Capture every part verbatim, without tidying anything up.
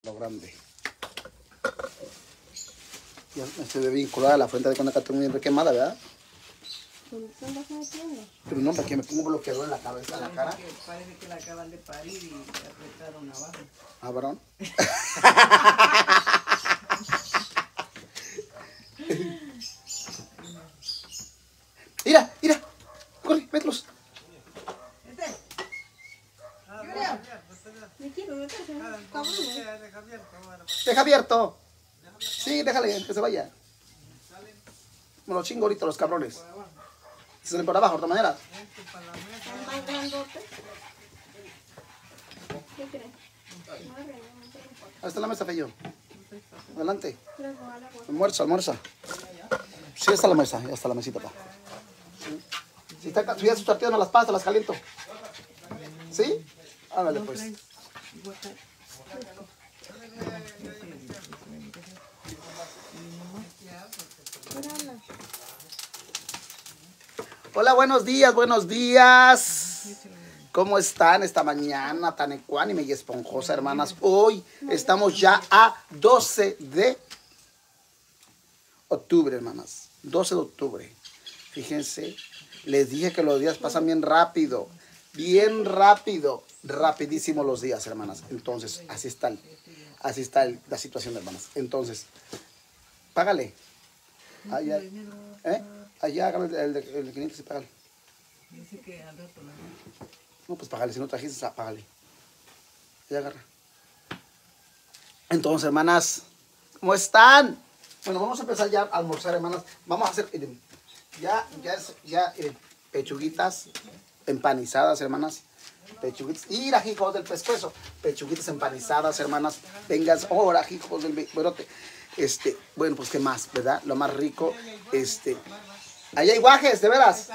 Lo grande. Ya me estoy vinculada a la frente de cuando acá tengo bien requemada, ¿verdad? ¿Dónde están las metiendo? Pero no, porque me pongo bloqueador en la cabeza, en la cara. Que parece que la acaban de parir y le apretaron abajo. Ah, varón. Mira, mira. Corre, mételos. Me quiero meterse, ¿no? Cabrones. Deja abierto. Sí, déjale que se vaya. Me lo chingo ahorita los cabrones. Se salen por abajo, de otra manera. Están más grandotes. ¿Qué crees? Madre, no me importa. Ahí está la mesa, Feyo. Adelante. Luego, al agua. Almuerza, almuerza. Sí, ya está la mesa, ya está la mesita, pa. Si, está, si ya sus tortillas no las pasas, las caliento. ¿Sí? Hágale, pues. Hola, buenos días, buenos días. ¿Cómo están esta mañana tan ecuánime y esponjosa, hermanas? Hoy estamos ya a doce de octubre, hermanas. doce de octubre. Fíjense, les dije que los días pasan bien rápido. Bien rápido. Rapidísimo los días, hermanas. Entonces, así está, el, así está el, la situación, hermanas. Entonces, págale. Allá, ¿eh? Allá, hágale el de, el de quinientos y págale. Dice que al rato la No, pues págale. Si no trajiste, págale. Ya agarra. Entonces, hermanas, ¿cómo están? Bueno, vamos a empezar ya a almorzar, hermanas. Vamos a hacer, miren, ya, ya, ya, eh, pechuguitas empanizadas, hermanas. Pechuguitas. Mira, hijos del pescuezo. Pechuguitas empanizadas, hermanas. Vengas, ahora, hijos del berote. Este, bueno, pues qué más, ¿verdad? Lo más rico, este. Ahí hay guajes, de veras.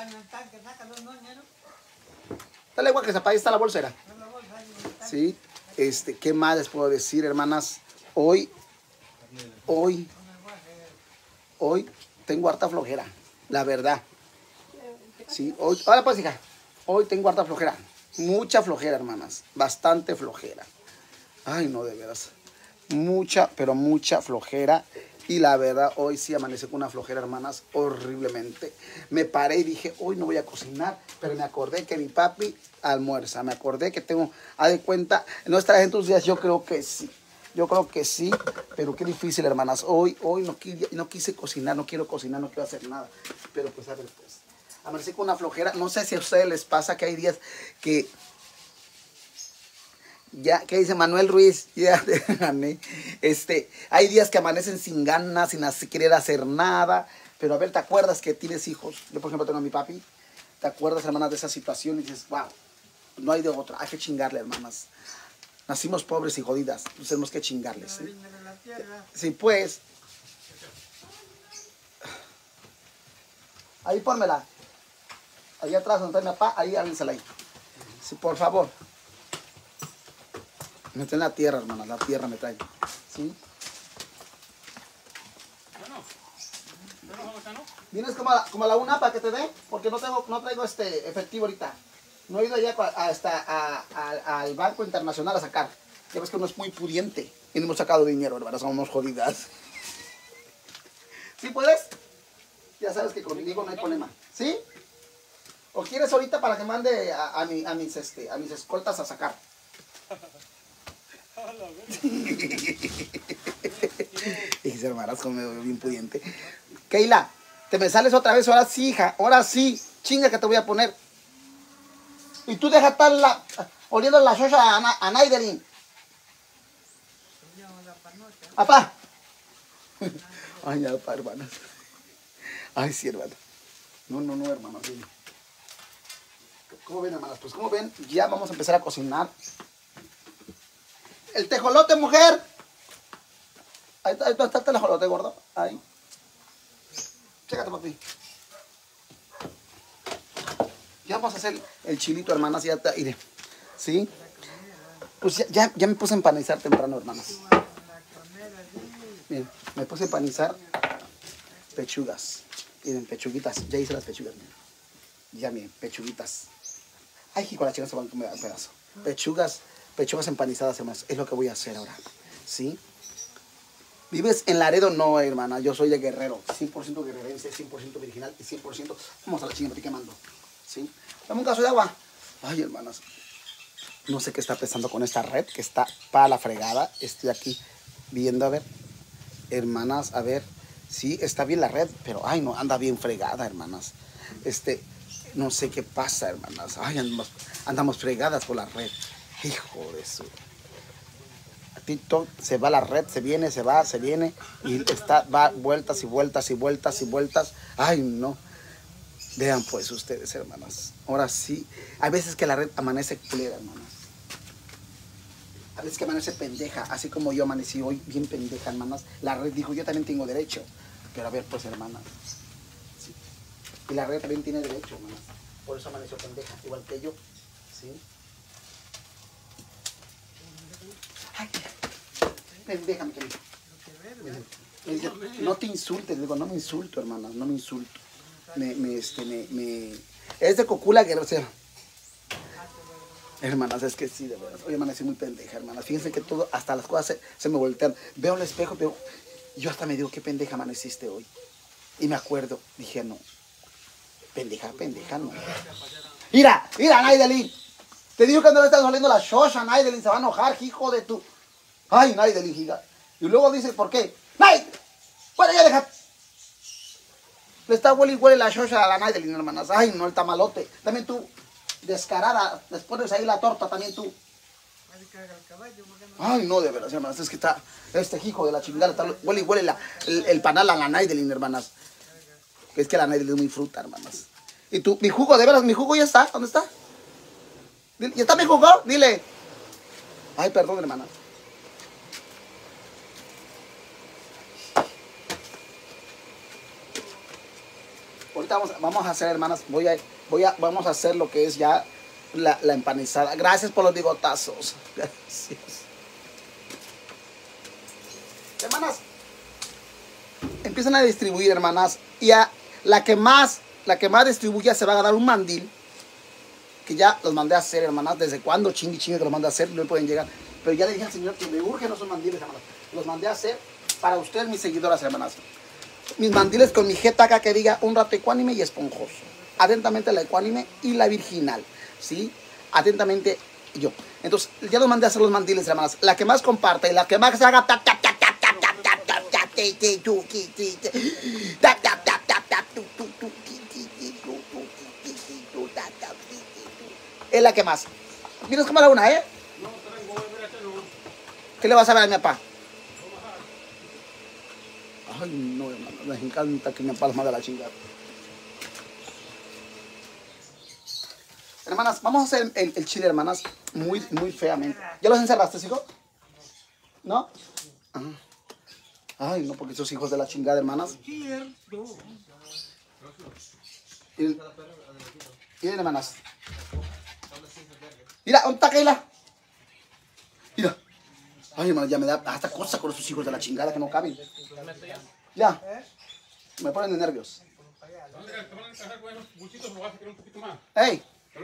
Dale guajes, ahí está la bolsera. Sí, este, ¿qué más les puedo decir, hermanas? Hoy, hoy, hoy tengo harta flojera, la verdad. Sí, hoy, ahora pues, hija, hoy tengo harta flojera. Mucha flojera, hermanas. Bastante flojera. Ay, no, de veras. Mucha, pero mucha flojera. Y la verdad, hoy sí amanecí con una flojera, hermanas, horriblemente. Me paré y dije, hoy no voy a cocinar. Pero me acordé que mi papi almuerza. Me acordé que tengo, haz de cuenta, no estará en tus días, yo creo que sí. Yo creo que sí, pero qué difícil, hermanas. Hoy, hoy no, no quise cocinar, no quiero cocinar, no quiero hacer nada. Pero pues, a ver, pues. Amanecí con una flojera. No sé si a ustedes les pasa que hay días que... Ya, ¿qué dice Manuel Ruiz? Ya, este, hay días que amanecen sin ganas, sin querer hacer nada. Pero a ver, ¿te acuerdas que tienes hijos? Yo, por ejemplo, tengo a mi papi. ¿Te acuerdas, hermanas, de esa situación? Y dices, wow, no hay de otra. Hay que chingarle, hermanas. Nacimos pobres y jodidas. Pues tenemos que chingarles. ¿Sí? Sí, pues. Ahí pónmela. Ahí atrás donde está mi papá, ahí ábrensela ahí. Sí, por favor. Me traen la tierra, hermana, la tierra me trae. ¿Sí? ¿Vienes como a, la, como a la una para que te dé? Porque no tengo, no traigo este efectivo ahorita. No he ido allá hasta a, a, al Banco Internacional a sacar. Ya ves que uno es muy pudiente. Y no hemos sacado dinero, hermana, somos jodidas. ¿Sí puedes? Ya sabes que conmigo no hay problema. ¿Sí? ¿O quieres ahorita para que mande a, a, mi, a, mis, este, a mis escoltas a sacar? Y hermanas, como me veo bien pudiente. Keila, te me sales otra vez, ahora sí, hija, ahora sí, chinga que te voy a poner. Y tú deja estar la, oliendo la xocha a, a Naiderin. Papá. Ay, ya, pa, hermanas. Ay, sí, hermano. No, no, no, hermano. Sí. ¿Cómo ven, hermanas? Pues, como ven, ya vamos a empezar a cocinar. El tejolote, mujer. Ahí está, ahí está el tejolote, gordo. Ahí. Chécate, papi. Ya vamos a hacer el chilito, hermanas. Ya está, iré. ¿Sí? Pues ya, ya, ya me puse a empanizar temprano, hermanas. Miren, me puse a empanizar pechugas. Miren, pechuguitas. Ya hice las pechugas, miren. Ya, miren, pechuguitas. Ay, hijo, la chica se va a comer un pedazo. Pechugas. Pechugas empanizadas, hermanos. Es lo que voy a hacer ahora. ¿sí? ¿Vives en Laredo? No, hermana, yo soy de Guerrero, cien por ciento guerrerense, cien por ciento virginal y cien por ciento... Vamos a la chingada, estoy quemando, ¿sí? Dame un caso de agua. Ay, hermanas, no sé qué está pasando con esta red, que está para la fregada. Estoy aquí viendo, a ver, hermanas, a ver, sí, está bien la red, pero, ay, no, anda bien fregada, hermanas. Este, no sé qué pasa, hermanas. Ay, andamos, andamos fregadas por la red. Hijo de su... TikTok se va la red, se viene, se va, se viene y está, va vueltas y vueltas y vueltas y vueltas. Ay, no. Vean pues ustedes, hermanas. Ahora sí, hay veces que la red amanece culera, hermanas. A veces que amanece pendeja, así como yo amanecí hoy bien pendeja, hermanas. La red dijo, yo también tengo derecho. Pero a ver, pues, hermanas. Sí. Y la red también tiene derecho, hermanas. Por eso amaneció pendeja, igual que yo. ¿Sí? Ay, pendeja, mi querido. Me dice, no te insultes, digo, no me insulto, hermanas, no me insulto. Me, me, este, me, me... Es de Cocula, que o sea. Hermanas, es que sí, de verdad. Hoy amanecí muy pendeja, hermanas. Fíjense que todo, hasta las cosas se, se me voltean. Veo el espejo, veo. Yo hasta me digo, qué pendeja amaneciste hoy. Y me acuerdo, dije, no. Pendeja, pendeja, no. Mira, mira, Naidelin. Te digo que no le estás oliendo la shosha, Naidelin. Se va a enojar, hijo de tu. Ay, Naidelin, giga. Y luego dice, ¿por qué? ¡Nay! Bueno, ya deja. Le está huele y huele la shosha a la Naidelin, hermanas. Ay, no, el tamalote. También tú, descarada, les pones ahí la torta, también tú. Ay, no, de veras, hermanas. Es que está, este hijo de la chingada, está, huele y huele la, el, el panal a la Naidelin, hermanas. Es que la Naidelin es muy fruta, hermanas. Y tú, mi jugo, de veras, mi jugo ya está. ¿Dónde está? ¿Ya está mi jugo? Dile. Ay, perdón, hermana. Ahorita vamos, vamos a hacer, hermanas, voy a, voy a, vamos a hacer lo que es ya la, la empanizada. Gracias por los bigotazos. Gracias. Hermanas, empiezan a distribuir, hermanas, y a la que más, la que más distribuya se va a dar un mandil, que ya los mandé a hacer, hermanas. ¿Desde cuándo chingui chingue que los mandé a hacer? No pueden llegar. Pero ya le dije al Señor que me urgen esos mandiles, hermanas. Los mandé a hacer para ustedes, mis seguidoras, hermanas. Mis mandiles con mi jeta acá que diga un rato ecuánime y esponjoso. Atentamente la ecuánime y la virginal, ¿sí? Atentamente yo. Entonces, ya los mandé a hacer los mandiles, hermanas. La que más comparta y la que más haga es la que más. ¿Vienes como a la una, eh? ¿Qué le vas a ver a mi papá? Ay, no, hermano, les encanta que me palma de la chingada. Hermanas, vamos a hacer el, el chile, hermanas, muy, muy feamente. ¿Ya los encerraste, hijo? ¿No? Ajá. Ay, no, porque esos hijos de la chingada, hermanas. Miren, miren, hermanas. Mira, ¿dónde está Keila? Mira. Ay, hermano, ya me da hasta cosa con esos hijos de la chingada que no caben. Ya. Me ponen de nervios. ¡Ey!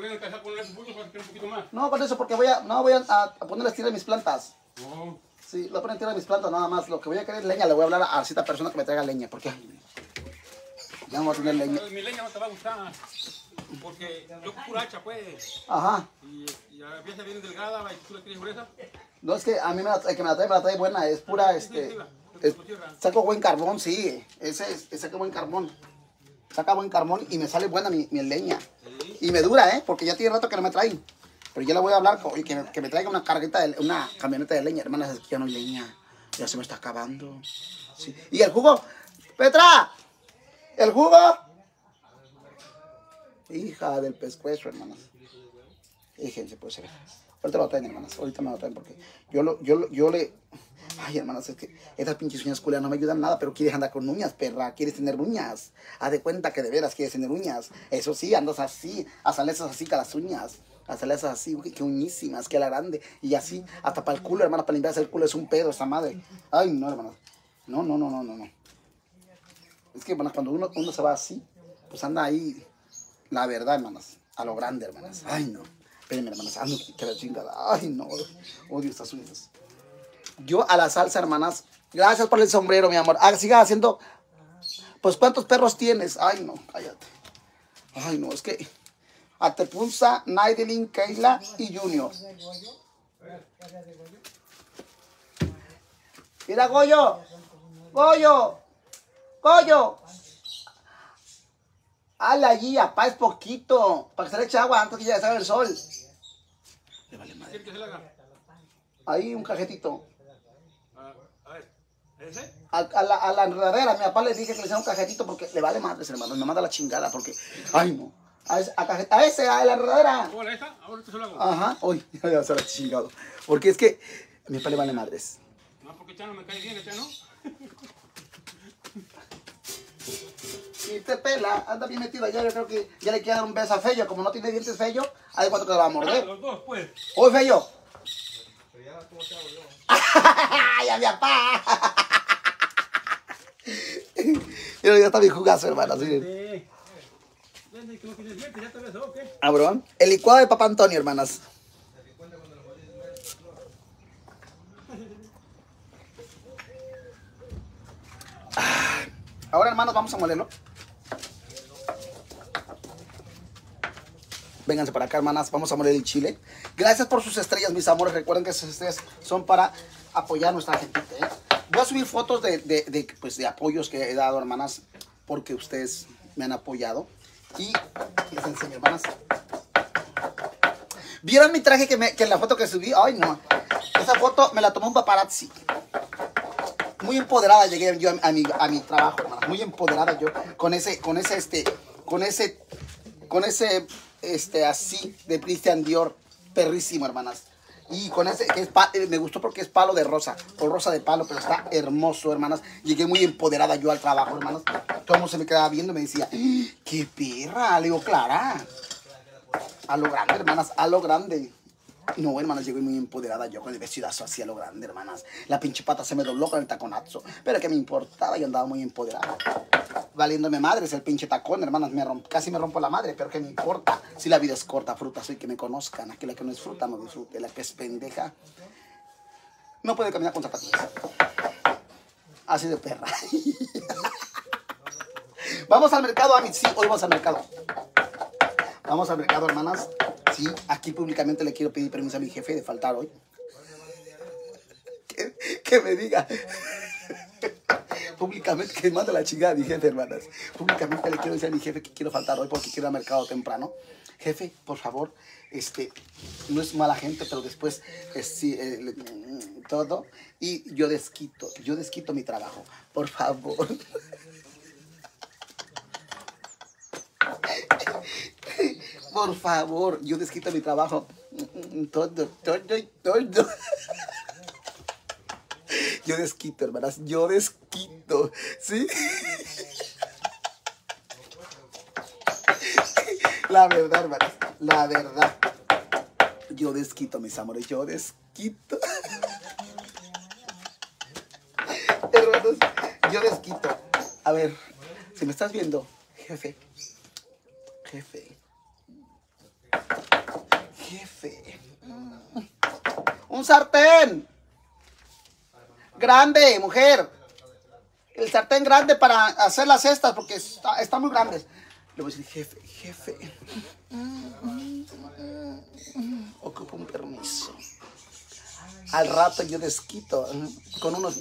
No, con eso, porque voy a, no voy a, a ponerles tierra a mis plantas. Sí, le voy a poner tierra a mis plantas nada más. Lo que voy a querer es leña. Le voy a hablar a, a cierta persona que me traiga leña. Porque ya no voy a tener leña. Mi leña no te va a gustar. Porque yo pura hacha, pues. Ajá. Y, y la pieza viene delgada, y tú la quieres gruesa. No, es que a mí me la, el que me la trae, me la trae buena. Es pura, este... Es, saco buen carbón, sí. Ese es, es saca buen carbón. Saca buen carbón y me sale buena mi, mi leña. Sí. Y me dura, ¿eh? Porque ya tiene rato que no me traen. Pero yo le voy a hablar, oye, que, me, que me traiga una carguita, de, una camioneta de leña. Hermanas, es que ya no hay leña. Ya se me está acabando. Sí. ¿Y el jugo? ¡Petra! ¿El jugo? Hija del pescuezo, hermanas. Fíjense, pues, ahorita me lo traen, hermanas. Ahorita me lo traen porque yo, lo, yo, lo, yo le... Ay, hermanas, es que estas pinches uñas culeras no me ayudan nada, pero quieres andar con uñas, perra. Quieres tener uñas. Haz de cuenta que de veras quieres tener uñas. Eso sí, andas así, a esas así con las uñas. A esas así, uy, qué uñísimas, qué la grande. Y así, hasta para el culo, hermanas, para limpiarse el culo es un pedo esta madre. Ay, no, hermanas. No, no, no, no, no, no. Es que, hermanas, cuando uno, uno se va así, pues anda ahí, la verdad, hermanas, a lo grande, hermanas. Ay, no. Espérenme, hermanas, ando que la chingada. Ay, no, odio estas uñas. Yo a la salsa, hermanas. Gracias por el sombrero, mi amor. Ah, siga haciendo. Pues, ¿cuántos perros tienes? Ay, no, cállate. Ay, no, es que... Atepunza, Naidelin, Keila y Junior. Mira, Goyo. Goyo. Goyo. Ala allí, apá, es poquito. Para que se le eche agua antes que ya salga el sol. Le vale madre. ¿Quién que se le haga? Ahí un cajetito. Ah, a ver, ¿ese? A, a, la, a la enredadera, mi papá le dije que le hiciera un cajetito porque le vale madre, hermano. Me manda la chingada porque. Ay, no. A ese, a, cajet, a, ese, a la enredadera. ¿Cómo la esta? Ahorita se lo hago. Ajá. Uy, ya se la chingado. Porque es que a mi papá le vale madres. No, porque Chano me cae bien, este no. Si te pela, anda bien metido allá. Yo creo que ya le quiere dar un beso a Fello. Como no tiene dientes Fello, ahí cuánto que le va a morder. Los dos, pues. Oye, Fello. ¡Ay, a mi papá! Pero ya está mi jugazo, hermano. ¿Sí? Sí. Vende que no tienes dientes, ya te besó, ¿o qué? Abrón. El licuado de Papá Antonio, hermanas. Ah, ahora, hermanos, vamos a molerlo. Vénganse para acá, hermanas. Vamos a moler el chile. Gracias por sus estrellas, mis amores. Recuerden que esas estrellas son para apoyar a nuestra gente, ¿eh? Voy a subir fotos de, de, de, pues, de apoyos que he dado, hermanas, porque ustedes me han apoyado. Y les enseño, hermanas. ¿Vieron mi traje que, me, que en la foto que subí? Ay, no. Esa foto me la tomó un paparazzi. Muy empoderada llegué yo a, a, mi, a mi trabajo, hermanas. Muy empoderada yo. Con ese, con ese, este, con ese, con ese, este, así, de Christian Dior. Perrísimo, hermanas. Y con ese, que es pa, me gustó porque es palo de rosa, o rosa de palo, pero está hermoso, hermanas. Llegué muy empoderada yo al trabajo, hermanas. Todo el mundo se me quedaba viendo y me decía, ¡qué perra! Le digo, Clara. A lo grande, hermanas, a lo grande. No, hermanas, llegué muy empoderada yo con el vestidazo así a lo grande, hermanas. La pinche pata se me dobló con el taconazo. Pero que me importaba, yo andaba muy empoderada. Valiéndome madres el pinche tacón, hermanas. Me romp, casi me rompo la madre, pero que me importa. Si la vida es corta, fruta, soy que me conozcan. Aquella que no es fruta, no disfrute. La que es pendeja, no puede caminar con zapatillas. Así de perra. Vamos al mercado, Amit. Sí, hoy vamos al mercado. Vamos al mercado, hermanas. Sí, aquí públicamente le quiero pedir permiso a mi jefe de faltar hoy. Que, que me diga. Públicamente, que manda la chingada a mi jefe, hermanas. Públicamente le quiero decir a mi jefe que quiero faltar hoy porque quiero ir al mercado temprano. Jefe, por favor, este, no es mala gente, pero después, es, sí, eh, todo. Y yo desquito, yo desquito mi trabajo. Por favor. Por favor, yo desquito mi trabajo. Todo, todo, todo. Yo desquito, hermanas. Yo desquito. ¿Sí? La verdad, hermanas. La verdad. Yo desquito, mis amores. Yo desquito. Hermanos, yo desquito. A ver, si me estás viendo, jefe. Jefe. Jefe. Un sartén. Grande, mujer. El sartén grande para hacer las cestas porque está, está muy grande. Le voy a decir, jefe, jefe. Ocupo un permiso. Al rato yo desquito con unos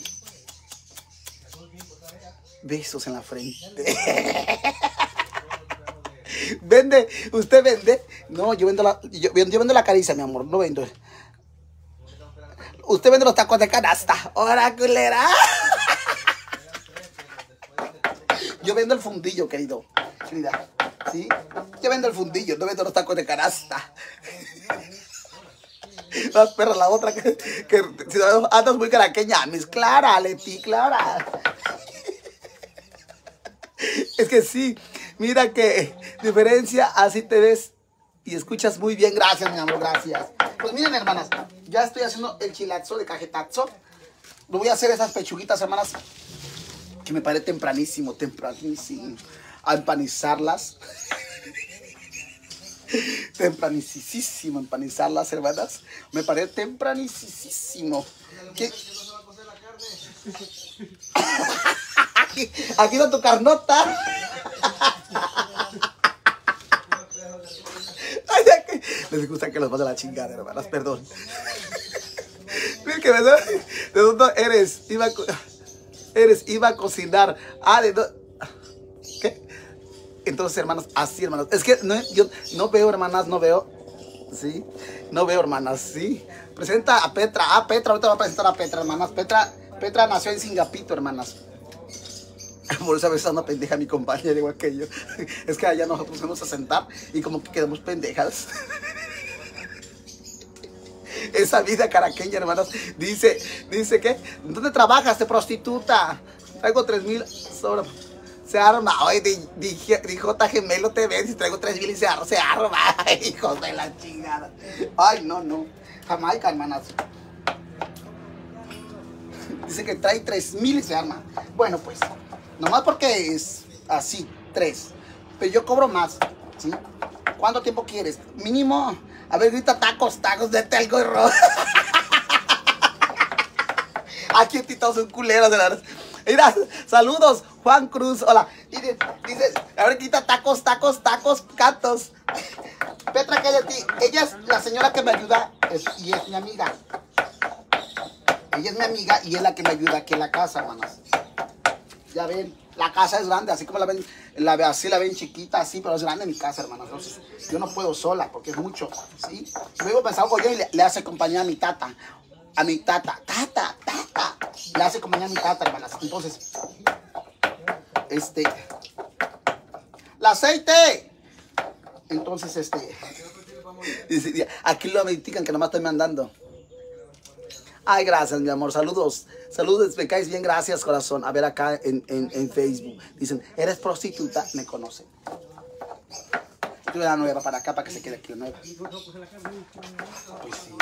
besos en la frente. ¿Vende? ¿Usted vende? No, yo vendo la, yo, yo vendo la caricia, mi amor. No vendo. Usted vende los tacos de canasta. ¡Hora, culera! Yo vendo el fundillo, querido. Querida. ¿Sí? Yo vendo el fundillo, no vendo los tacos de canasta. La perra, la otra que, que si andas muy caraqueña. Mis Clara, Leti, Clara. Es que sí, mira que diferencia, así te ves y escuchas muy bien. Gracias, mi amor, gracias. Pues miren, hermanas, ya estoy haciendo el chilazo de cajetazo. Lo voy a hacer esas pechuguitas, hermanas, que me paré tempranísimo, tempranísimo, a empanizarlas. Tempranicísimo empanizar las hermanas. Me parece tempranicísimo. ¿Qué? Aquí, aquí está tu carnota. Ay, ya que les gusta que los mande la chingada, hermanas, perdón. Mira que me da, ¿de dónde eres? Iba a, eres, iba a cocinar. Ah, de dónde. ¿Qué? Entonces, hermanas, así, hermanas. Es que no, yo no veo, hermanas, no veo. Sí, no veo, hermanas, sí. Presenta a Petra. Ah, Petra, ahorita voy a presentar a Petra, hermanas. Petra, Petra nació en Singapito, hermanas. Por eso a veces anda pendeja mi compañera, igual que yo. Es que allá nosotros fuimos a sentar y como que quedamos pendejas. Esa vida caraqueña, hermanas. Dice, dice que, ¿dónde trabajas? De prostituta. Traigo tres mil sobra. Se arma. Ay, di J Gemelo T V. Si traigo tres mil y se arma. Se arma. Ay, hijos de la chingada. Ay, no, no. Jamaica, hermanas. Dice que trae tres mil y se arma. Bueno, pues, nomás porque es así, tres. Pero yo cobro más, ¿sí? ¿Cuánto tiempo quieres? Mínimo, a ver, grita tacos, tacos de telgo y rojo. Aquí en Tito son culeros, de la... Mira, saludos, Juan Cruz, hola. Dice, dice, a ver, grita tacos, tacos, tacos, cantos. Petra, ¿qué hay de ti? Ella es la señora que me ayuda es, y es mi amiga. Ella es mi amiga y es la que me ayuda aquí en la casa, hermanas. Ya ven, la casa es grande, así como la ven, la, así la ven chiquita, así, pero es grande mi casa, hermanas. Entonces, yo no puedo sola porque es mucho, ¿sí? Luego me salgo yo y le, le hace compañía a mi tata. A mi tata, tata, tata. Le hace compañía a mi tata, hermanas. Entonces, este, ¡el aceite! Entonces, este, dice, aquí lo critican que nomás estoy mandando. Ay, gracias, mi amor. Saludos. Saludos, me caes bien. Gracias, corazón. A ver acá en, en, en Facebook. Dicen, ¿eres prostituta? Me conocen. Yo la nueva para acá, para que se quede aquí la nueva. Pues sí.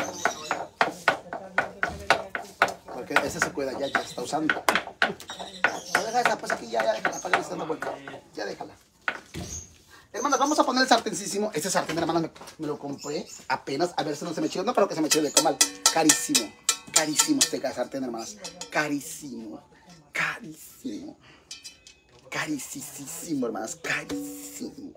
Porque ese se cuida ya, ya se está usando. No, deja esa, pues aquí ya, ya déjala, para que le esté dando vuelta. Ya déjala. Hermanas, vamos a poner el sartencísimo. Este sartén, hermanas, me, me lo compré apenas. A ver si no se me echó. No, pero que se me echó de comal. Carísimo. Carísimo este sartén, hermanas. Carísimo. Carísimo. Carísimo, hermanas. Carísimo.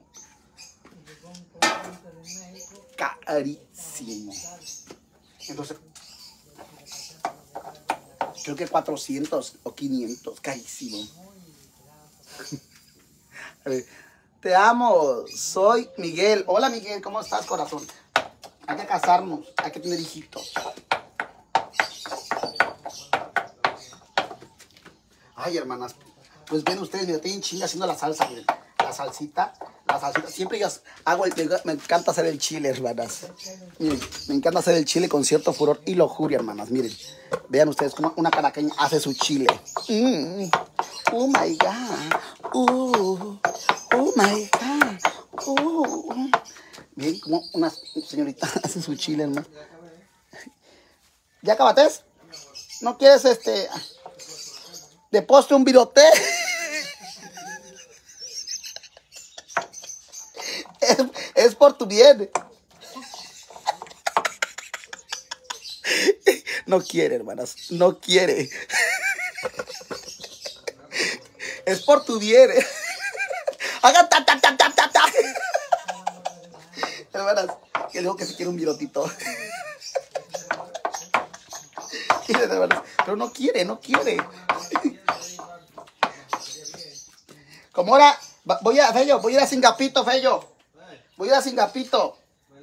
Carísimo. Entonces, creo que cuatrocientos o quinientos. Carísimo. A ver. Te amo. Soy Miguel. Hola, Miguel. ¿Cómo estás, corazón? Hay que casarnos. Hay que tener hijitos. Ay, hermanas, pues ven ustedes, mira, tienen chinga haciendo la salsa, miren, la salsita, la salsita, siempre yo hago, el, me encanta hacer el chile, hermanas, miren, me encanta hacer el chile con cierto furor y lujuria, hermanas, miren, vean ustedes cómo una caraqueña hace su chile, mm, oh my god, uh, oh my god, uh, miren cómo una señorita hace su chile, hermano. ¿Ya acabaste? ¿No quieres este... de postre un virote? es, es por tu bien. No quiere, hermanas. No quiere. Es por tu bien. Haga ta ta ta ta ta ta. Hermanas, que digo que se quiere un virotito. Pero no quiere, no quiere. Como ahora, voy a, Fello, voy a ir a Singapito, Fello. Voy a ir a Singapito.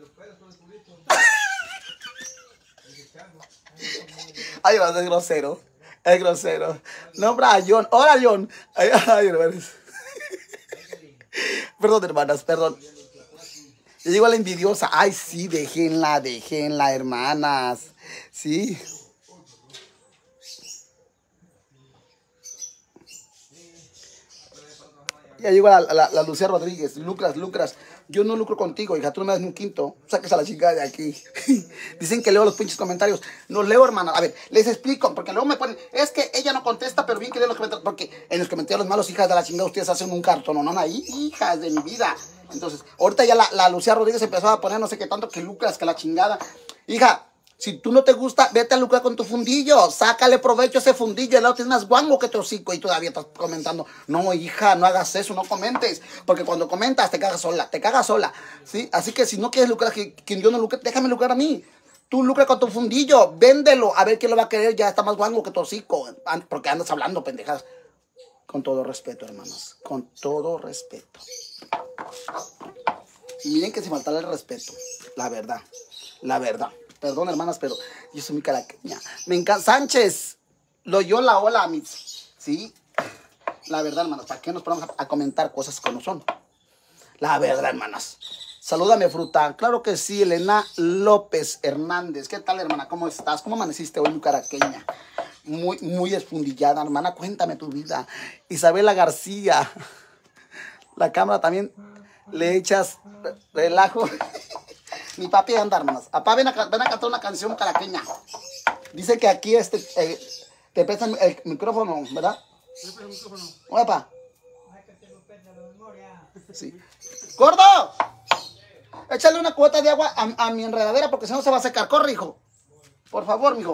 Ay, hermanos, es grosero. Es grosero. Nombra a John. Hola, John. Ay, ay, hermanos. Perdón, hermanas, perdón. Yo digo a la envidiosa. Ay, sí, déjenla, déjenla, hermanas. Sí. Ya llegó la, la, la Lucía Rodríguez. Lucras, lucras. Yo no lucro contigo, hija. Tú no me das ni un quinto. Saques a la chica de aquí. Dicen que leo los pinches comentarios. No leo, hermana. A ver, les explico. Porque luego me ponen. Es que ella no contesta, pero bien que leo los comentarios. Porque en los comentarios malos, hijas de la chingada, ustedes hacen un cartón. No, no, ahí, hijas de mi vida. Entonces, ahorita ya la, la Lucía Rodríguez empezó a poner no sé qué tanto que lucras, que la chingada. Hija, si tú no te gusta, vete a lucrar con tu fundillo. Sácale provecho a ese fundillo. El lado tienes más guango que tu hocico y todavía estás comentando. No, hija, no hagas eso, no comentes. Porque cuando comentas te cagas sola, te cagas sola. ¿Sí? Así que si no quieres lucrar, que, que yo no lucre, déjame lucrar a mí. Tú lucra con tu fundillo, véndelo, a ver quién lo va a querer. Ya está más guango que tu hocico. Porque andas hablando, pendejas. Con todo respeto, hermanos. Con todo respeto. Y miren que sin faltarle el respeto. La verdad. La verdad. Perdón, hermanas, pero yo soy muy caraqueña. Me encanta. Sánchez. Loyola, hola, mis. Sí. La verdad, hermanas. ¿Para qué nos ponemos a, a comentar cosas que no son? La verdad, hermanas. Salúdame, fruta. Claro que sí, Elena López Hernández. ¿Qué tal, hermana? ¿Cómo estás? ¿Cómo amaneciste hoy, muy caraqueña? Muy, muy esfundillada, hermana. Cuéntame tu vida. Isabela García. La cámara también le echas relajo. Mi papi anda, hermanas. Papá, ven a, ven a cantar una canción caraqueña. Dice que aquí este, eh, te prestan el micrófono, ¿verdad? Siempre el micrófono. Oye, pa. Sí. ¡Gordo! Échale una cuota de agua a, a mi enredadera porque si no se va a secar. Corre, hijo. Por favor, mijo.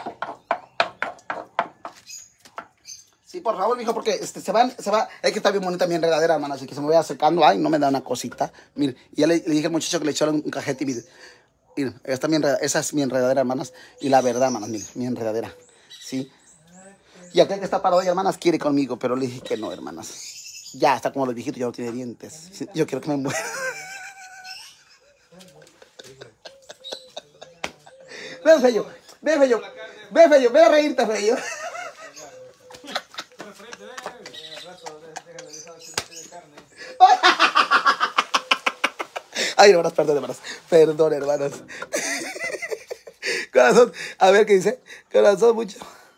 Sí, por favor, mijo, porque este, se va, se va. Es que está bien bonita mi enredadera, hermano, así que se me vaya secando. Ay, no me da una cosita. Mire, y ya le, le dije al muchacho que le echaron un cajete y mire. Mire, esta mi enredadera, esa es mi enredadera, hermanas. Y la verdad, hermanas, mire, mi enredadera. Sí. Y aquel que está parado ahí, hermanas, quiere conmigo, pero le dije que no, hermanas. Ya, está como los viejitos, ya no tiene dientes. Sí, yo quiero que me muera. Ven, Fello, ven, Fello, ven, Fello, ven a reírte, Fello. Ay, hermanas, perdón, hermanas. Perdón, hermanas. Corazón, a ver qué dice. Corazón, mucho.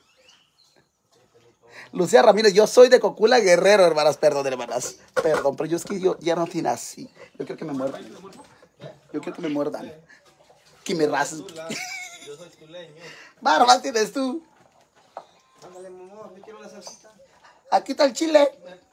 Lucía Ramírez, yo soy de Cocula Guerrero, hermanas. Perdón, hermanas. Perdón, pero yo es que yo ya no tiene así. Yo quiero que me muerdan. Yo quiero que me muerdan. Que me rasen. Yo soy tuleño. Barba tienes tú. Ándale, mamá, me quiero una salsita. Aquí está el chile.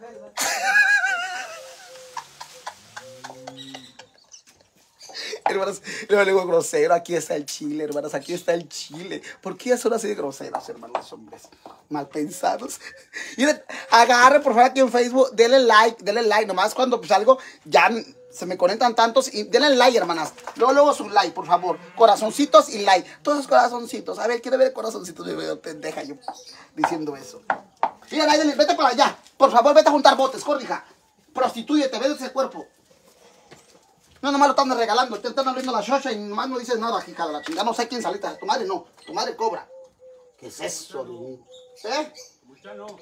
Hermanas, le digo grosero, aquí está el chile, hermanas, aquí está el chile. ¿Por qué ya son así de groseras, hermanos, hombres? Mal pensados. Y agarre, por favor, aquí en Facebook, denle like, denle like, nomás cuando pues algo, ya se me conectan tantos, y denle like, hermanas. Luego, luego su like, por favor. Corazoncitos y like. Todos esos corazoncitos. A ver, quiero ver corazoncitos, me veo pendeja yo diciendo eso. Mira, Naideli, vete para allá. Por favor, vete a juntar botes, corre, hija. Prostitúyete, ve ese cuerpo. No, nomás lo están regalando, te están abriendo la xocha y nomás no dices nada, hija de la chingada. No sé quién salita, tu madre no, tu madre cobra. ¿Qué es eso, Dios mío? ¿Eh? Mucha no.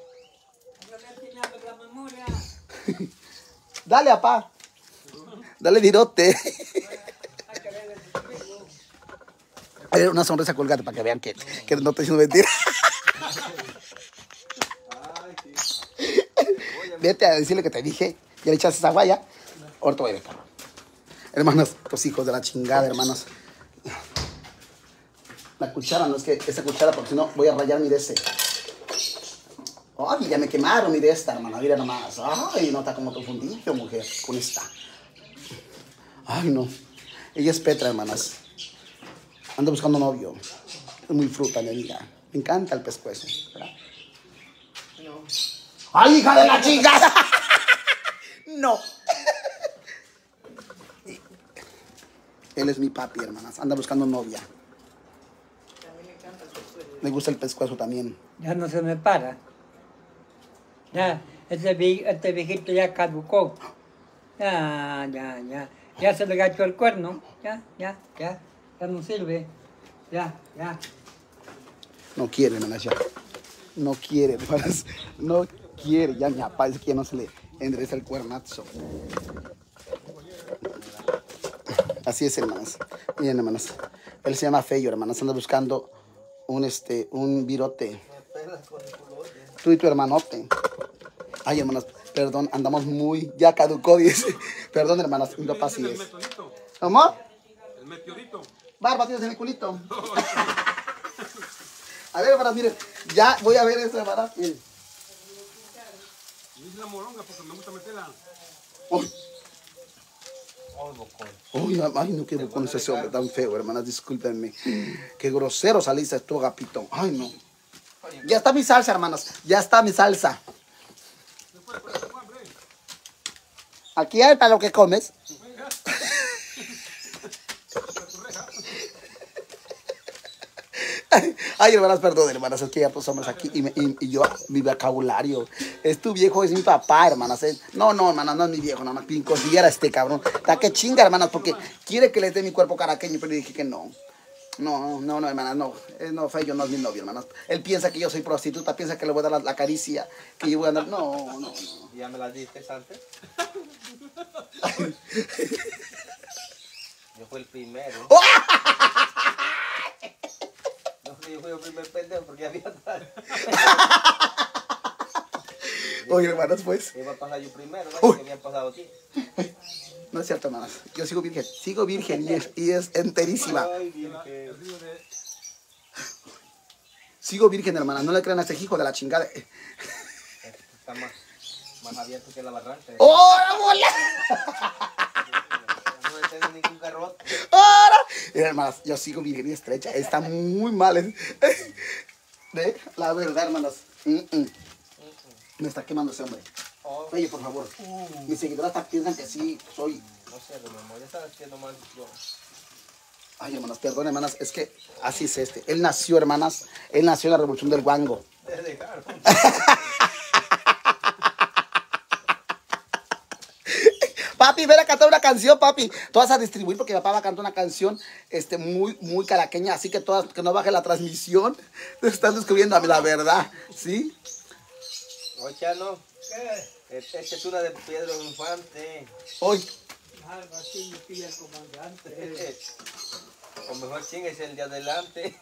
Dale, apá. Dale, virote. Hay una sonrisa colgate para que vean que, que no estoy diciendo mentira. Vete a decirle que te dije, ya le echaste esa guaya. Ahorita voy a ver, cabrón. Hermanas, los hijos de la chingada, hermanas. La cuchara, no es que esa cuchara, porque si no voy a rayar mi de ese. Ay, ya me quemaron mi de esta, hermana. Mira nomás. Ay, no está como tu fundillo, mujer, con esta. Ay, no. Ella es Petra, hermanas. Ando buscando novio. Es muy fruta, mi amiga. Me encanta el pescuezo, ¿verdad? No. ¡Ay, hija de la chingada! No. Él es mi papi, hermanas. Anda buscando novia. También le encanta el pescuezo. Le gusta el pescuezo también. Ya no se me para. Ya, este, vie- este viejito ya caducó. Ya, ya, ya. Ya se le gachó el cuerno. Ya, ya, ya. Ya no sirve. Ya, ya. No quiere, hermanas, ya. No quiere, hermanas. No quiere. Ya mi papá es que ya no se le endereza el cuernazo. Así es, hermanas. Miren, hermanas. Él se llama Fello, hermanas. Anda buscando un, este, un virote. Tú y tu hermanote. Ay, hermanas, perdón, andamos muy... Ya caducó, dice. Perdón, hermanas, mi papá sí El es. meteorito. ¿Cómo? El meteorito. Barba, tienes en el culito. A ver, hermanas, miren. Ya voy a ver esto, hermanas. Miren. Y dice la moronga porque me gusta meterla. Uy. Oh, bocón. Uy, ay, no, qué bocón es ese hombre tan feo, hermanas, discúlpenme. Qué grosero saliste tú, Agapito. Ay, no. Ya está mi salsa, hermanas. Ya está mi salsa. Aquí hay para lo que comes. Ay, hermanas, perdón, hermanas, es que ya pues somos aquí y, me- y- y yo, mi vocabulario. Es tu viejo, es mi papá, hermanas. es- no, no, hermanas, no es mi viejo, nada más pincosillera este cabrón. Está que chinga, hermanas, porque quiere que le dé mi cuerpo caraqueño, pero dije que no. No, no, no, hermanas, no. Eh, no, Fello no es mi novio, hermanas. Él piensa que yo soy prostituta, piensa que le voy a dar la, la caricia, que yo voy a andar. No, no, no. ¿Ya me las diste antes? Yo fui el primero. No, yo fui el primer pendejo porque había atrás. Oye, hermanas, pues. Iba a pasar yo primero, ¿no? Uy. Que habían pasado aquí. No es cierto, hermanas. Yo sigo virgen. Sigo virgen y es, y es enterísima. Ay, virgen. Sigo virgen, hermanas. No le crean a ese hijo de la chingada. Este está más, más abierto que la barranca. ¡Oh, la bola! No le tengo ningún garrote. ¡Ahora! Mira, hermanas, yo sigo virgen y estrecha. Está muy mal. ¿eh? ¿Ve? La verdad, hermanas. Mm, mm. Me está quemando ese hombre. Oh, Oye, por favor. Mis seguidores hasta piensan que sí soy. no sé, mi amor, ya sabes que nomás yo. Ay, hermanas, perdón, hermanas. Es que así es este. Él nació, hermanas. Él nació en la revolución del guango. Te dejaron. Papi, ven a cantar una canción, papi. Tú vas a distribuir porque mi papá va a cantar una canción este, muy, muy caraqueña. Así que todas, que no baje la transmisión. Te estás descubriendo la verdad, ¿sí? Oye, Chano, esta es una de Pedro Infante. Hoy. Algo así me pide el comandante. O mejor ching es el de adelante.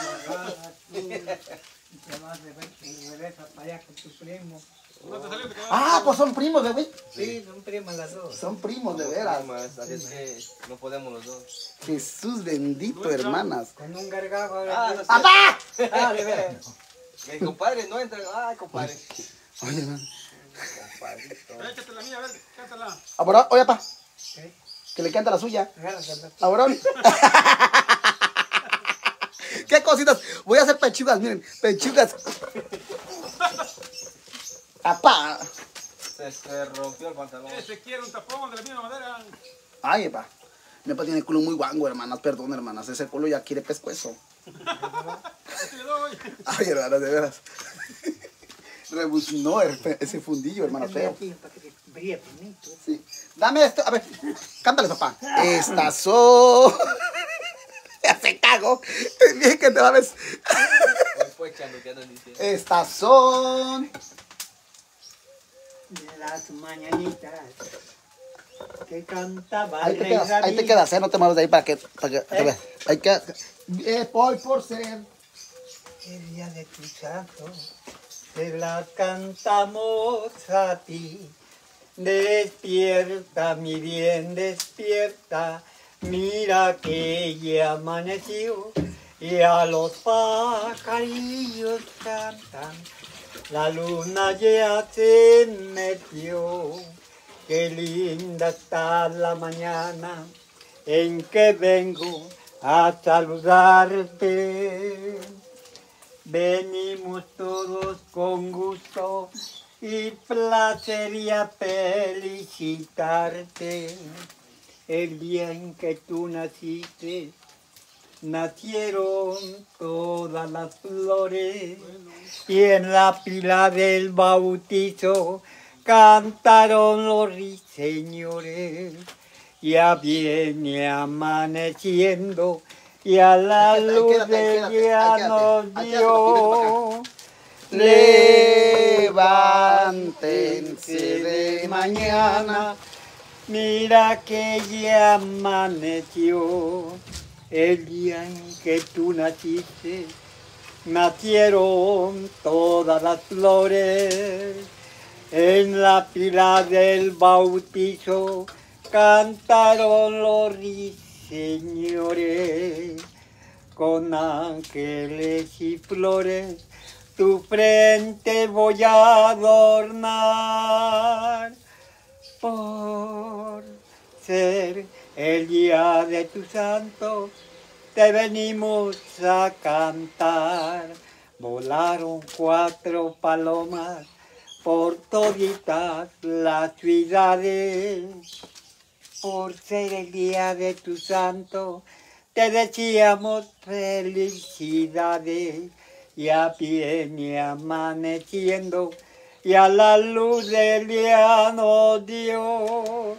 Te vas de ver- de regresa para allá con tu primo. ¿No te salió? Te quedaste- Ah, pues son primos, de güey. Sí, son primas las dos. Son primos, de veras. Más, así es que no podemos los dos. Jesús bendito, hermanas. Con un gargajo ahora. Ah, sí. no sé. ¡Papá! Ah, de veras. Mi compadre no entra. Ay, compadre. Oye, hermano. Compadrito. Échate la mía, a ver, cántala. Ahora, oye, papá. ¿Qué? Que le canta la suya. Agárrate. Ahora. ¿Qué cositas? Voy a hacer pechugas, miren. Pechugas. Papá. Se, se rompió el pantalón. Ese quiere un tapón de la misma madera. Ay, papá. Mi papá tiene el culo muy guango, hermanas. Perdón, hermanas. Ese culo ya quiere pescuezo. Este le doy. Ay, hermanas, de veras. Rebuznó el fe- ese fundillo, hermano, feo. Aquí para que te brille bonito. Sí. Dame esto. A ver, cántale, papá. Estas son. Ya se cago. Bien que te va a ver. Hoy fue Chano que andan diciendo. Estas son. De las mañanitas que cantaba Ahí el te rey quedas, ahí te David. quedas, ¿eh? No te muevas de ahí para que, para que te ¿Eh? veas. Hay que. Eh, voy por ser. El día de tu santo te la cantamos a ti. Despierta, mi bien, despierta. Mira que ya amaneció y a los pajarillos cantan. La luna ya se metió. Qué linda está la mañana en que vengo a saludarte. Venimos todos con gusto y placer y a felicitarte. El día en que tú naciste, nacieron todas las flores y en la pila del bautizo cantaron los ruiseñores. Ya viene amaneciendo y a la Ahí quédate, ahí luz quédate, del ahí día quédate, nos ahí quédate, papi, dio. Levántense de mañana. Mira que ya amaneció. El día en que tú naciste, nacieron todas las flores. En la pila del bautizo cantaron los ruiseñores. Con ángeles y flores tu frente voy a adornar. Por ser el día de tu santo, te venimos a cantar. Volaron cuatro palomas por toditas las ciudades. Por ser el día de tu santo, te decíamos felicidades. Ya viene amaneciendo y a la luz del día nos dio.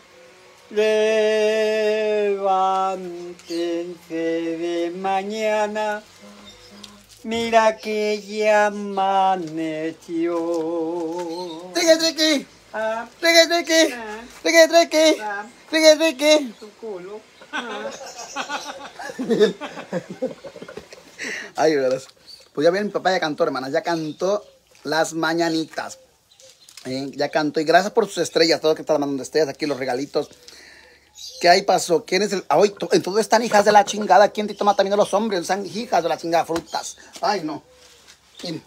Levántense de mañana, mira que ya amaneció. Triqui, triqui, Ah, triqui, triqui, ah, triqui, triqui, ah, triqui, triqui. tu culo. Ay, verás. Pues ya ven, mi papá ya cantó, hermanas, ya cantó las mañanitas. Eh, ya cantó, y gracias por sus estrellas, todo lo que están mandando estrellas aquí, los regalitos. ¿Qué ahí pasó? ¿Quién es el...? Hoy en todo están hijas de la chingada. ¿Quién te toma también de los hombres? Están hijas de la chingada, frutas. Ay, no. Miren.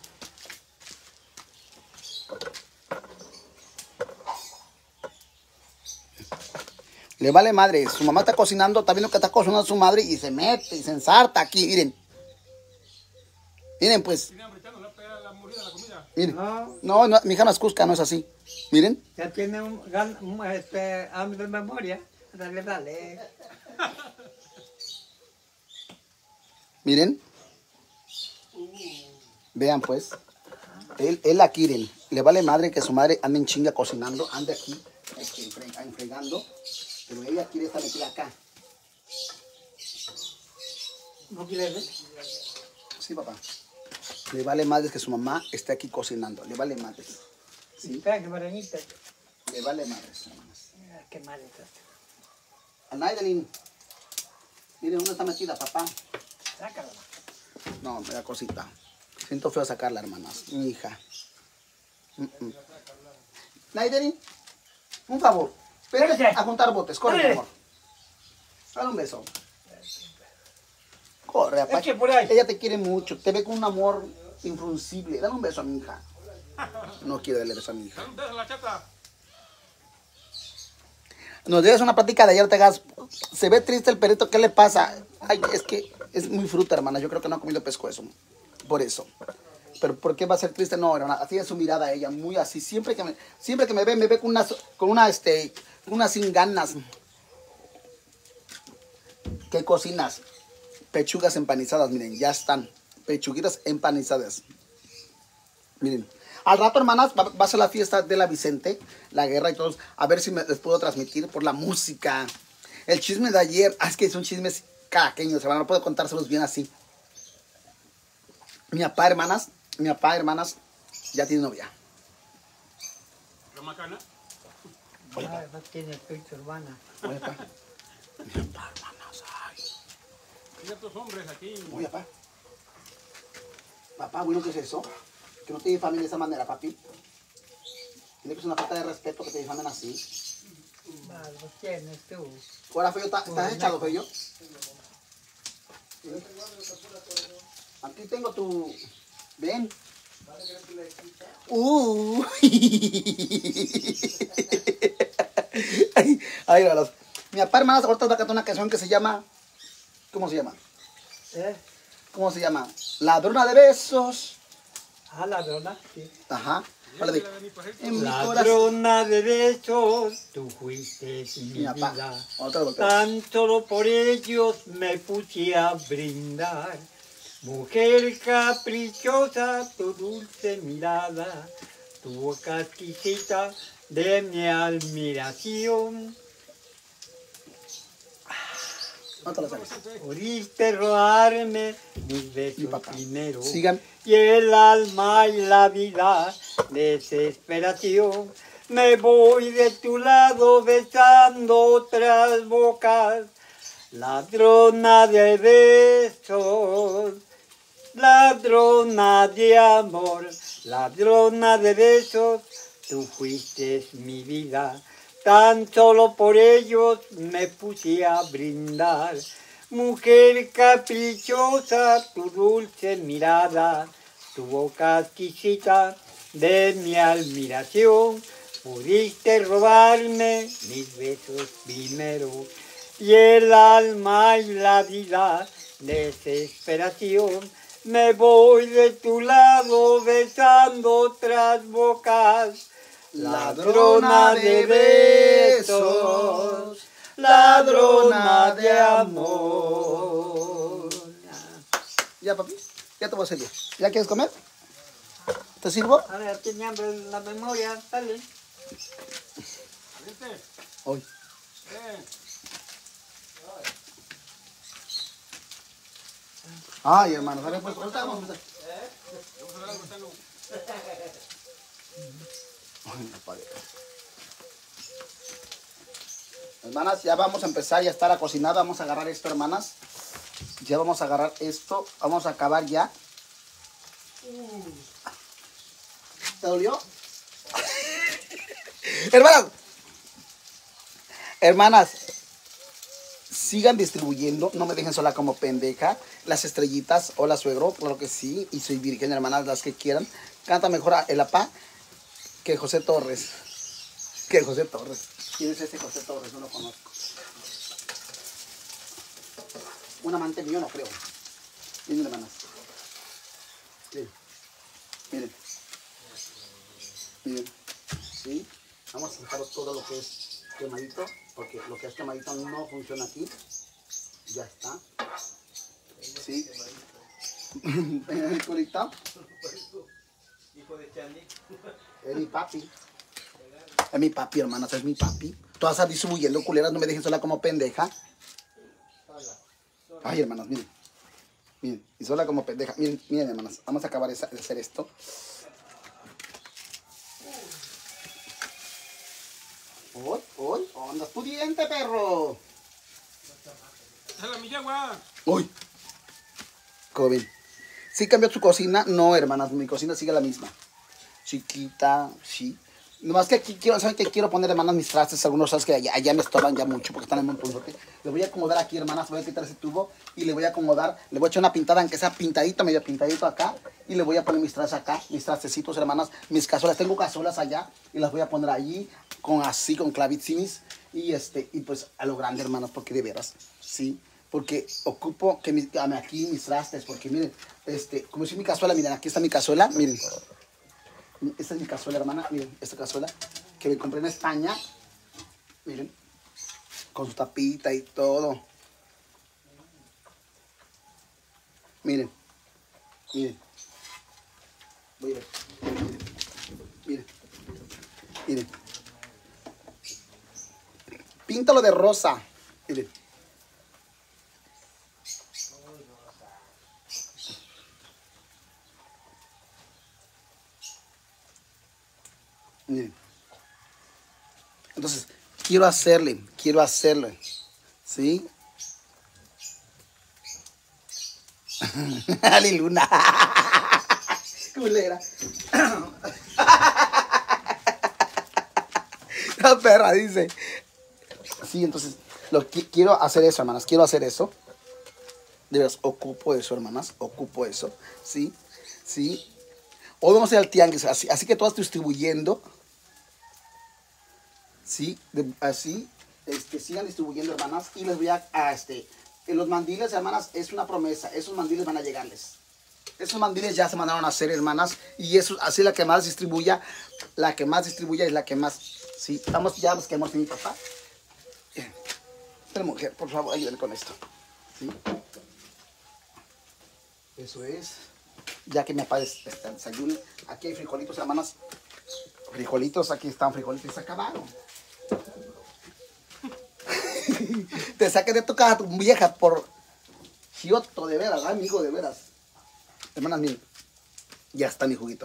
Le vale madre. Su mamá está cocinando, está viendo que está cocinando su madre y se mete y se ensarta aquí. Miren. Miren, pues. Tiene hambre, ya no le pega la mordida a la comida. Miren. No, No, no, mi hija no es cusca, no es así. Miren. ya tiene un, gan- un, este, hambre de memoria. Dale, dale. Miren. Vean, pues. Él, él la quieren. Le vale madre que su madre ande en chinga cocinando, ande aquí, este, enfre- enfregando. Pero ella quiere estar metida acá. ¿No quieres ver? Sí, papá. Le vale madre que su mamá esté aquí cocinando. Le vale madre. Sí, espera que morenita. Le vale madre, hermanas. Mira, qué mal estás. Anaidelin. Miren, ¿dónde está metida, papá? Sácala. No, me da cosita. Siento feo sacarla, hermanas. Mi hija. Mm -mm. Naidelin, un favor. Vete Espérate. a juntar botes. Corre, mi Espérate. amor. Dale un beso. Corre, papá. Es que por ahí. Ella te quiere mucho. Te ve con un amor infruncible. Dale un beso a mi hija. No quiero darle beso a mi hija. Dale un beso a la chata. Nos debes una plática de ayer, te hagas. Se ve triste el perrito, ¿qué le pasa? Ay, es que es muy fruta, hermana. Yo creo que no ha comido pescuezo. Por eso. Pero ¿por qué va a ser triste? No, hermana. Así es su mirada ella, muy así. Siempre que me, siempre que me ve, me ve con una, con una, este, con unas sin ganas. ¿Qué cocinas? Pechugas empanizadas, miren, ya están. Pechuguitas empanizadas. Miren. Al rato, hermanas, va, va a ser la fiesta de la Vicente, la guerra y todos. A ver si me, les puedo transmitir por la música. El chisme de ayer, ah, es que son chismes caraqueños, hermano, no puedo contárselos bien así. Mi papá, hermanas, mi papá, hermanas, ya tiene novia. La macana. Ah, no tiene espíritu urbana. Oye, papá. Mi papá, hermanas, ay. Hay ciertos hombres aquí. Oye, papá. Papá, bueno, ¿qué es eso? Que no te difamen de esa manera, papi. Tiene que ser una falta de respeto que te difamen así. Ah, lo tienes tú. Ahora, Feyo, ¿estás ¿estás echado, Feyo? Aquí tengo tu... Ven. Uh. Ay, ay, la verdad. Mi papá, hermanas, ahorita va a cantar una canción que se llama... ¿Cómo se llama? ¿Eh? ¿Cómo se llama? Ladrona de besos. Ah, ladrona, sí. Ajá. Vale, de- en mi corazón. Ladrona de besos, tú fuiste mi Mi papá. vida. Otra vez. Tan solo por ellos me puse a brindar. Mujer caprichosa, tu dulce mirada, tu boca exquisita de mi admiración. No te la sabes. Pudiste robarme mis Mi besos papá. primero. Sigan. Y el alma y la vida, desesperación. Me voy de tu lado besando otras bocas. Ladrona de besos, ladrona de amor, ladrona de besos, tú fuiste mi vida. Tan solo por ellos me puse a brindar. Mujer caprichosa, tu dulce mirada, tu boca exquisita de mi admiración. Pudiste robarme mis besos primero. y el alma y la vida, desesperación. Me voy de tu lado besando otras bocas, ladrona de besos, ladrona de amor. Ya, papi, ya te voy a servir. ¿Ya quieres comer? ¿Te sirvo? A ver, tiene hambre la memoria, dale. ¿Viste? Hoy. Eh, Ay, hermano, ¿sabes? Pues, ahorita vamos a empezar. vamos a ver algo, Tano. Ay, no pague. Hermanas, ya vamos a empezar, ya está la cocinada. Vamos a agarrar esto, hermanas. Ya vamos a agarrar esto. Vamos a acabar ya. ¿Te dolió? Hermanas. Hermanas. Sigan distribuyendo. No me dejen sola como pendeja. Las estrellitas. Hola, suegro. Claro que sí. Y soy virgen, hermanas, las que quieran. Canta mejor a el apá que José Torres. Que José Torres. ¿Quién es ese José Torres? No lo conozco. Un amante mío no creo. Miren, hermanas. Miren. Miren. Miren. ¿Sí? Vamos a sacar todo lo que es quemadito. Porque lo que es quemadito no funciona aquí. Ya está. ¿Sí? ¿Conectado? Hijo de Chandy. Es mi papi. Es mi papi, hermanas, es mi papi. Todas están distribuyendo, culeras, no me dejen sola como pendeja. Ay, hermanas, miren. Miren, y sola como pendeja. Miren, miren, hermanas, vamos a acabar de hacer esto. Hoy, hoy, andas pudiente, perro. Esa es la milla, Uy. ¿Cómo ven? ¿Sí cambió su cocina? No, hermanas, mi cocina sigue la misma. Chiquita, sí. Nomás que aquí quiero, ¿saben qué? Quiero poner, hermanas, mis trastes. Algunos sabes que allá, allá me estorban ya mucho porque están en montonzote. Le voy a acomodar aquí, hermanas. Voy a quitar ese tubo y le voy a acomodar. Le voy a echar una pintada, aunque sea pintadito, medio pintadito acá. Y le voy a poner mis trastes acá, mis trastecitos, hermanas. Mis cazuelas. Tengo cazuelas allá y las voy a poner allí con así, con clavicinis. Y este, y pues a lo grande, hermanas, porque de veras, sí. Porque ocupo que mis, aquí mis trastes, porque miren, este, como si mi cazuela, miren, aquí está mi cazuela, miren. Esta es mi cazuela, hermana. Miren, esta cazuela que me compré en España. Miren, con su tapita y todo. Miren, miren. Voy a ver. Miren, miren. Píntalo de rosa. Miren. Miren. Entonces, quiero hacerle, quiero hacerle, ¿sí? Ali Luna. Culera. La perra dice. Sí, entonces, lo que, quiero hacer eso, hermanas, quiero hacer eso. De veras, ocupo eso, hermanas, ocupo eso, ¿sí? ¿Sí? Hoy vamos a ir al tianguis, así, así que todas distribuyendo. Sí, de, así, este, sigan distribuyendo, hermanas, y les voy a, a este, en los mandiles, hermanas, es una promesa, esos mandiles van a llegarles. Esos mandiles ya se mandaron a hacer, hermanas, y eso, así la que más distribuya, la que más distribuya es la que más, sí, vamos, ya busquemos a mi papá. Bien. Pero mujer, por favor, ayúdenme con esto, sí. Eso es, ya que mi papá desayune, aquí hay frijolitos, hermanas, frijolitos, aquí están frijolitos, se acabaron. Te saqué de tu casa tu vieja por chioto, de veras, amigo, de veras. Hermanas, miren, ya está mi juguito.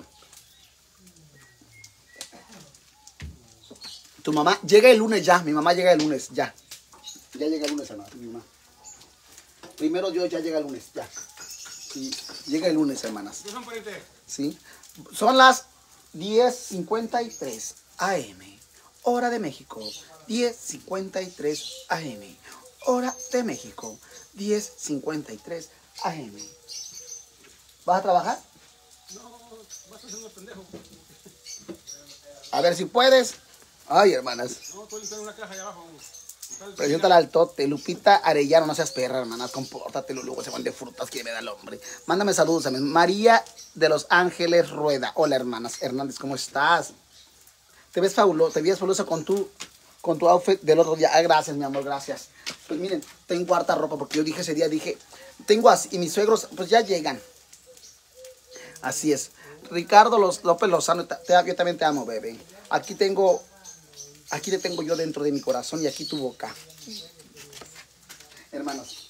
Tu mamá llega el lunes ya, mi mamá llega el lunes, ya. Ya llega el lunes, hermana, mi mamá. Primero Dios ya llega el lunes, ya. Sí, llega el lunes, hermanas. ¿Qué son, pariente? Sí. Son las diez cincuenta y tres A M, hora de México. diez cincuenta y tres A M, hora de México. diez cincuenta y tres A M. ¿Vas a trabajar? No, vas a ser un pendejo. A ver si puedes. Ay, hermanas. No, estoy limpiando una caja allá abajo. Preséntala al tote. Lupita Arellano, no seas perra, hermanas. Compórtate, luego se van de frutas que me da el hombre. Mándame saludos a mí. María de Los Ángeles Rueda. Hola, hermanas. Hernández, ¿cómo estás? Te ves fabuloso, te ves fabuloso con tu, con tu outfit del otro día. Ah, gracias, mi amor, gracias. Pues miren, tengo harta ropa porque yo dije ese día, dije, tengo así, y mis suegros, pues ya llegan. Así es. Ricardo Los, López Lozano, te, te, yo también te amo, bebé. Aquí tengo, aquí te tengo yo dentro de mi corazón y aquí tu boca. Hermanos.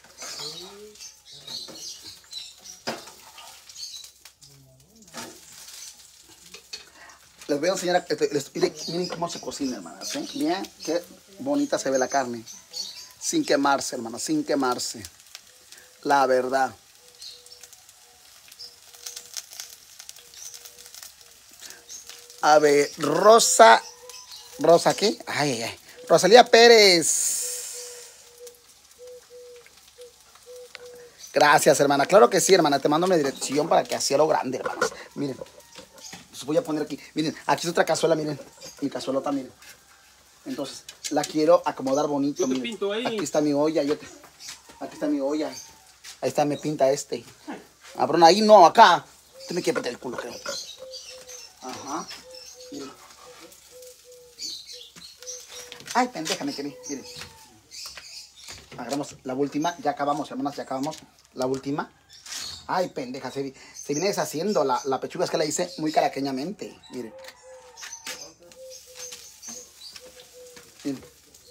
Les voy a enseñar, les, miren, miren cómo se cocina, hermanas. ¿eh? Miren qué bonita se ve la carne. Sin quemarse, hermanas, sin quemarse. La verdad. A ver, Rosa. ¿Rosa qué? Ay, ay, ay. Rosalía Pérez. Gracias, hermana. Claro que sí, hermana. Te mando una dirección para que así a lo grande, hermanas. Miren. Los voy a poner aquí. Miren, aquí es otra cazuela, miren. Mi cazuelota, miren. Entonces, la quiero acomodar bonito. Yo te Miren. pinto ahí. Aquí está mi olla. Yo te... Aquí está mi olla. Ahí está, me pinta este. Abrón, ahí no, acá. Usted me quiere meter el culo, creo. Ajá. Miren. Ay, pendeja, me quedé. Miren. Agarramos la última. Ya acabamos, hermanas, ya acabamos. La última. Ay, pendeja, se, se viene deshaciendo la, la pechuga. Es que la hice muy caraqueñamente. Miren. Miren.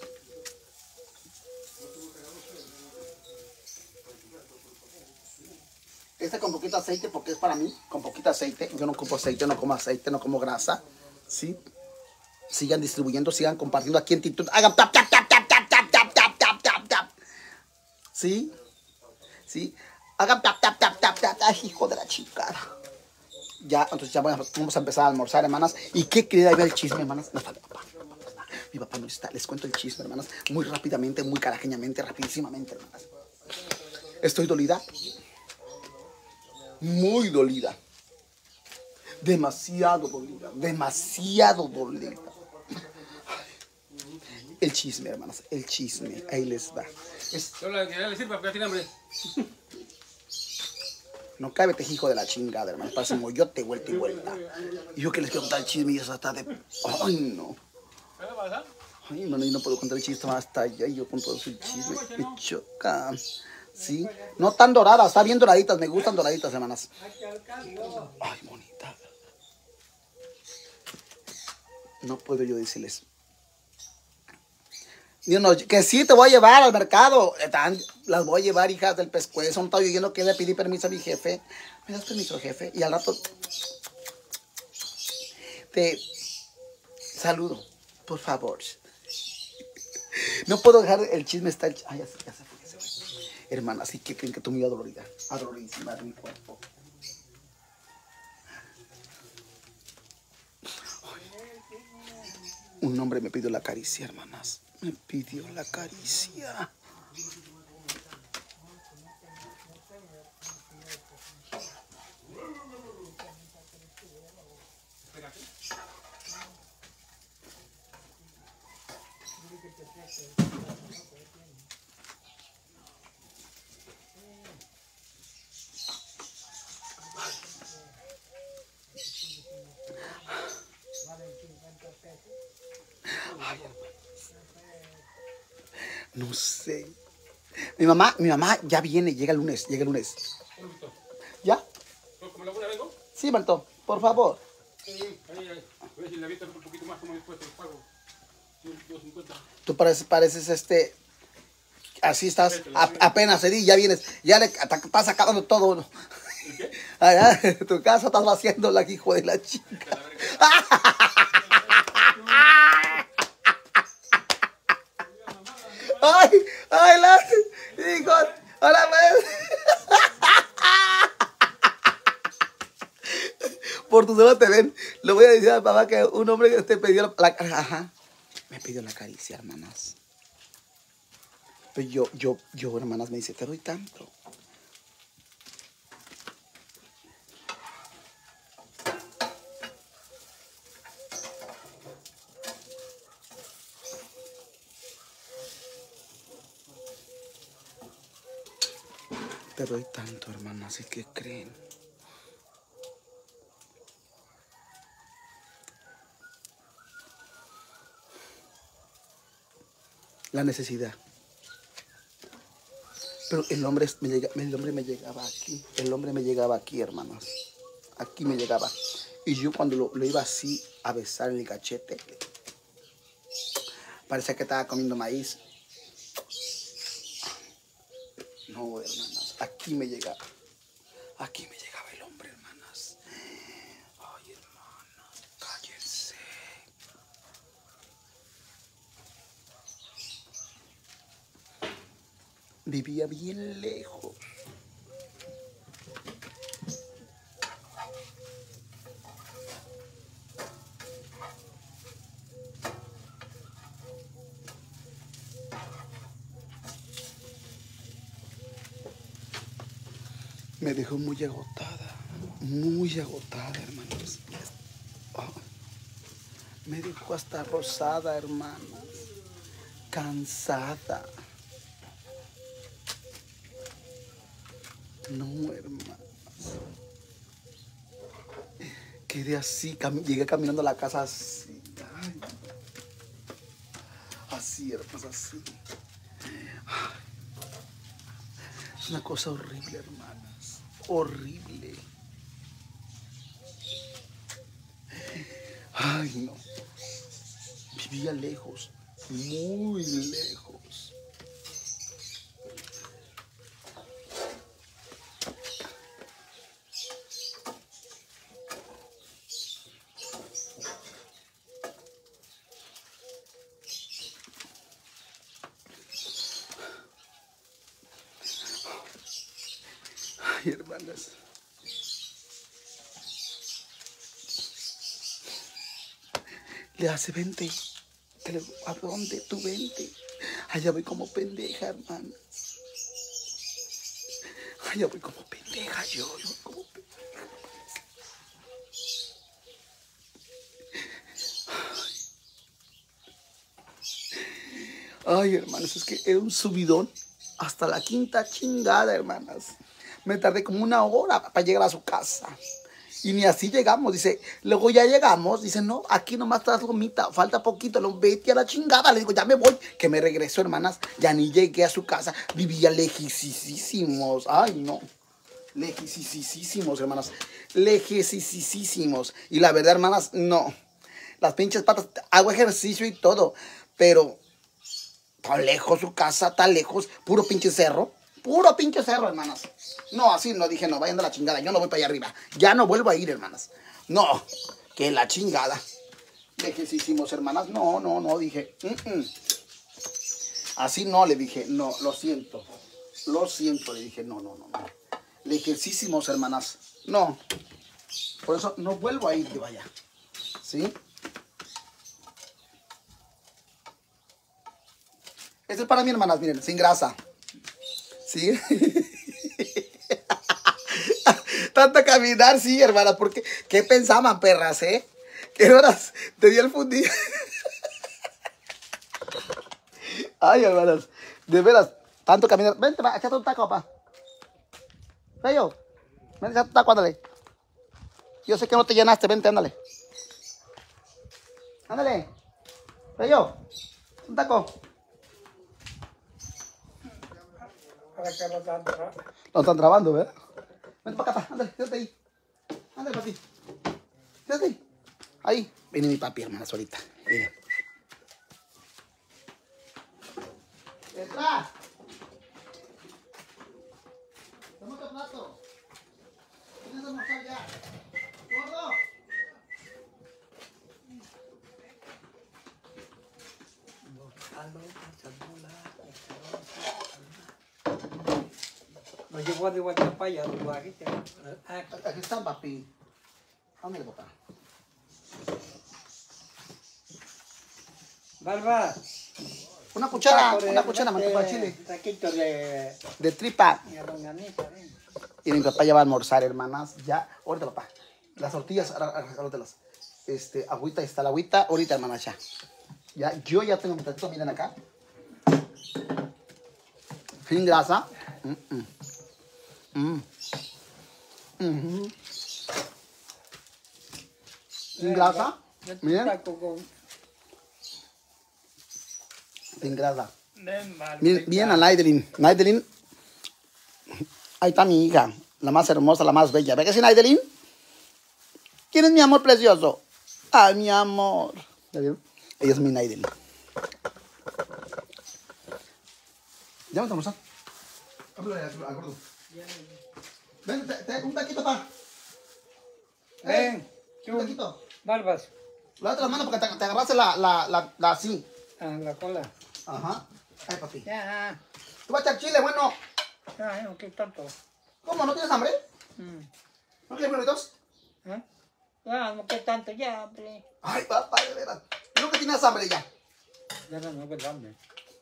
Este con poquito aceite porque es para mí. Con poquito aceite. Yo no ocupo aceite, no como aceite, no como grasa. ¿Sí? Sigan distribuyendo, sigan compartiendo aquí en TikTok. Hagan tap, tap, tap, tap, tap, tap, tap, tap, tap, tap, tap. ¿Sí? ¿Sí? Hagan tap, tap, tap, tap, tap, tap, hijo de la chingada. Ya, entonces ya vamos a empezar a almorzar, hermanas. ¿Y qué quería ver el chisme, hermanas? No está mi papá. Mi papá no está. Les cuento el chisme, hermanas. Muy rápidamente, muy carajeñamente, rapidísimamente, hermanas. Estoy dolida. Muy dolida. Demasiado dolida. Demasiado dolida. El chisme, hermanas. El chisme. Ahí les va. Es... Yo la quería decir porque tiene hambre. No cábete, hijo de la chingada, hermano. Parece moyote, vuelta y vuelta. Y yo que les quiero contar el chisme y eso está de... Ay, no. Ay, no, no puedo contar el chisme más hasta allá. Y yo con todo su chisme. Me choca. ¿Sí? No tan doradas, está bien doraditas. Me gustan doraditas, hermanas. Ay, bonita. No puedo yo decirles. Yo no, que sí te voy a llevar al mercado. Las voy a llevar, hijas del pescuezo. No estaba oyendo que le pedí permiso a mi jefe. ¿Me das permiso, jefe? Y al rato te saludo, por favor. No puedo dejar el chisme estar. Ay, ya se, ya se fue, ya se fue. Hermana, así que creen que tú me adolorida. Adoloridísima de mi cuerpo. Un hombre me pidió la caricia, hermanas. Me pidió la caricia. No sé. Mi mamá, mi mamá ya viene, llega el lunes, llega el lunes. ¿Ya? ¿Como la buena vengo? Sí, Marto, por favor. Sí, ahí, ahí. Voy a decir, le avientas un poquito más como después te lo pago. dos cincuenta. Tú pareces, pareces este... Así estás, a, apenas sedí, ya vienes, ya le estás sacando todo. ¿No? ¿El qué? Allá en tu casa estás vaciando la hijo de la chica. Ay, ay, la hijo, ahora pues. Por tu solo te ven. Le voy a decir a papá que un hombre que te pidió la, la ajá, me pidió la caricia, hermanas. Pero yo, yo, yo, hermanas, me dice, te doy tanto. te doy tanto, hermanas, ¿y qué creen? La necesidad. Pero el hombre me, llega, el hombre me llegaba aquí. El hombre me llegaba aquí, hermanas. Aquí me llegaba. Y yo cuando lo, lo iba así a besar en el cachete, parecía que estaba comiendo maíz. No, hermanas. Aquí me llegaba. Aquí me llegaba el hombre, hermanas. Ay, hermanas, cállense. Vivía bien lejos. Me dejó muy agotada, muy agotada, hermanos. Oh, me dejó hasta rosada, hermanos. Cansada. No, hermanos. Quedé así, cam llegué caminando a la casa así. Ay. Así, hermanos, así. Ay. Es una cosa horrible, hermanas. Horrible. Ay, no. Vivía lejos, muy lejos. Ay, hermanas. Le hace vente. Que le, ¿a dónde tú vente? Allá voy como pendeja, hermanas. Allá voy como pendeja yo, yo voy como pendeja. Ay. Ay, hermanas, es que era un subidón hasta la quinta chingada, hermanas. Me tardé como una hora para llegar a su casa. Y ni así llegamos, dice. Luego ya llegamos, dice, no, aquí nomás estás gomita, falta poquito, lo vete a la chingada. Le digo, ya me voy, que me regreso, hermanas. Ya ni llegué a su casa, vivía lejísimos. Ay, no, lejísimos, hermanas. Lejísimos. Y la verdad, hermanas, no. Las pinches patas, hago ejercicio y todo, pero tan lejos su casa, tan lejos, puro pinche cerro. Puro pinche cerro, hermanas. No, así no dije, no, vayan de la chingada. Yo no voy para allá arriba. Ya no vuelvo a ir, hermanas. No, que la chingada. Lejísimos, hermanas. No, no, no, dije. Mm -mm. Así no, le dije. No, lo siento. Lo siento, le dije. No, no, no, no. Lejísimos, hermanas. No. Por eso no vuelvo a ir, que vaya. ¿Sí? Este es para mí, hermanas, miren, sin grasa. ¿Sí? Tanto caminar, sí, hermanas, porque ¿qué pensaban, perras, eh? ¿Qué horas te dio el fundido? Ay, hermanas, de veras, tanto caminar. Vente, va, échate un taco, papá. Bello, ven, échate un taco, ándale. Yo sé que no te llenaste, vente, ándale. Ándale. Bello, un taco. Para que lo están trabajando. Lo están trabando, ¿verdad? Vente para acá, pa. Ándale, quédate ahí. Ándale, papi. Quédate ahí. Ahí. Viene mi papi, hermanas, ahorita. Miren. ¡Detrás! Toma otro plato. Tienes que almorzar ya. ¡Gordo! Lo llevó de vuelta para allá, lo bajiste. Ah, Aquí están, papi. Ándale, papá. Barba. Una cuchara, taco de- una cuchara, manteca de- de chile. Taquito de De tripa. de longaniza, ¿eh? Y mi papá ya va a almorzar, hermanas. Ya, ahorita, papá. Las tortillas, ahorita Este, agüita, está la agüita. Ahorita, hermanas, ya. Ya, yo ya tengo mi tatito, miren acá. Sin grasa. Mm -mm. Mm. Ujú. Sin grasa. Miren. Taco con... Sin grasa. Ven, Miren, miren a Naidelin. Naidelin. Ahí está mi hija. La más hermosa, la más bella. ¿Ve que sí, Naidelin? ¿Quién es mi amor precioso? Ay, mi amor. ¿Ya vieron? Ella es mi Naidelin. Ya vamos a almorzar. Háblale al al gordo. Ven, te, te, un taquito, pa. Ven, Un tú, taquito. Barbas. Lávate las manos porque te, te agarraste la, la, la, la así. Ah, la cola. Ajá. Ay, papi. Ya, ¿Tú vas a echar chile? Bueno. ya, no, qué tonto. ¿Cómo? ¿No tienes hambre? Mm. ¿No quieres burritos? ¿Eh? Ya, no, qué tanto, ya, hombre. Ay, papá, de veras. ¿No que tienes hambre ya? Ya no, no, verdad, hombre.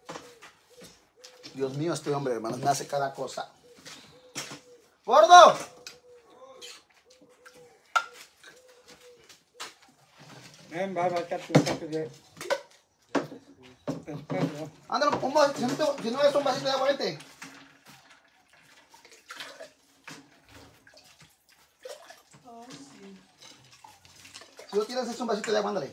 Dios mío, este hombre, hermano, me hace cada cosa. ¡Gordo! Ven, Barba, echate un poco de... pescado. Ándale, un vasito, si no, te- si no es un vasito de agua, vente. Si no tienes, es un vasito de agua, ándale.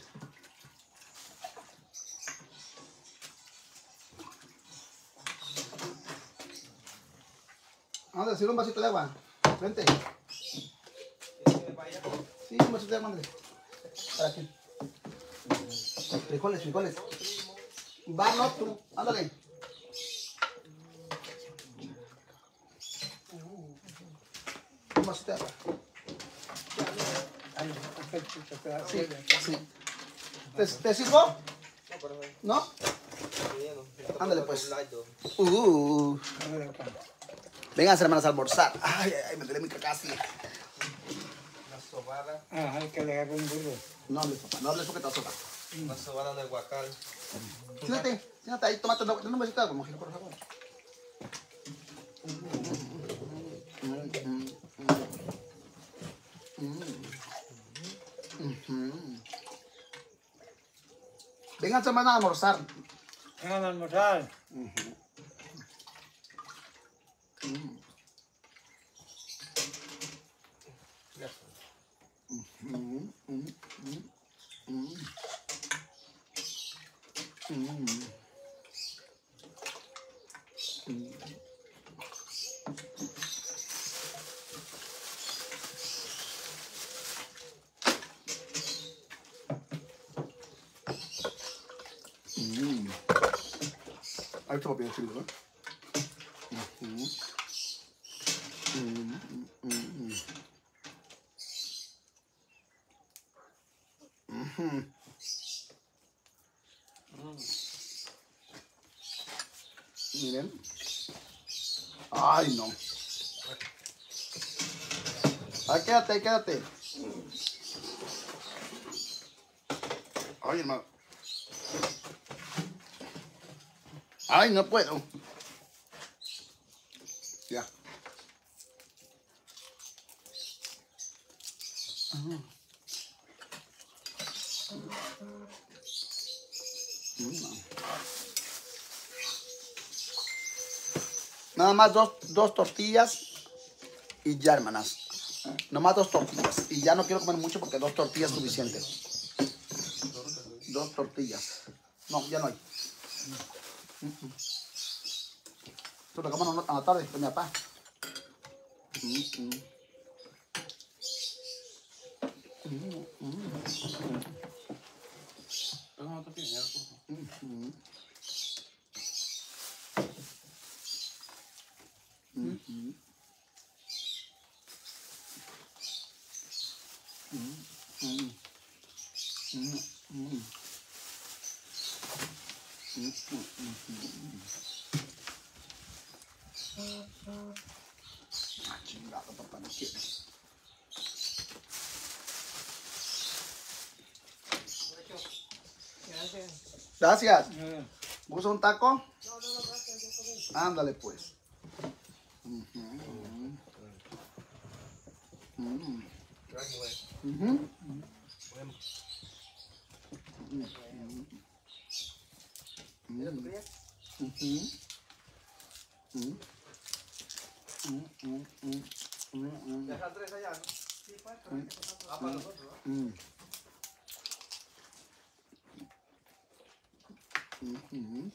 Ándale, sirve un vasito de agua. Vente. Sí, un vasito de agua, ándale. Para aquí. Frijoles, frijoles. Va, no, tú. Ándale. Un vasito de agua. Ay, perfecto, chocolate. Sí, sí. ¿Te, te sirvo? ¿No? Ándale, pues. Uh. A ver, acá. Vengan, hermanas, a almorzar. Ay, ay, ay, me duele mi casi. Una sobada. Ah, hay que le agarrar un burro. No hables, papá, no hables porque te azotas. Una sobada en el guacal. Siéntate, siéntate ahí, tómate un un besito de agua, mojito, por favor. Vengan, hermanas, a almorzar. Vengan a almorzar. Ahí está bien chido, ¿eh? Miren. Ay, no. Ay, quédate, quédate. Ay, hermano. Ay, no puedo. Ya. Mm. Nada más dos, dos tortillas y ya, hermanas. Nomás dos tortillas. Y ya no quiero comer mucho porque dos tortillas es suficiente. Dos tortillas. No, ya no hay. Esto lo comemos a la tarde con mi papá. No, no tiene, ya, por favor. Ah, chingado, papá, no quiere. Gracias. Eh, ¿Gusta un taco? No, no, no, gracias. Ándale, pues. Ujú. Ujú. Ujú. Ujú. Ujú. Mm, mm, mm, mm, mm. Deja tres allá, ¿no? Ah, para nosotros, ¿no? Mm. Mm, mm.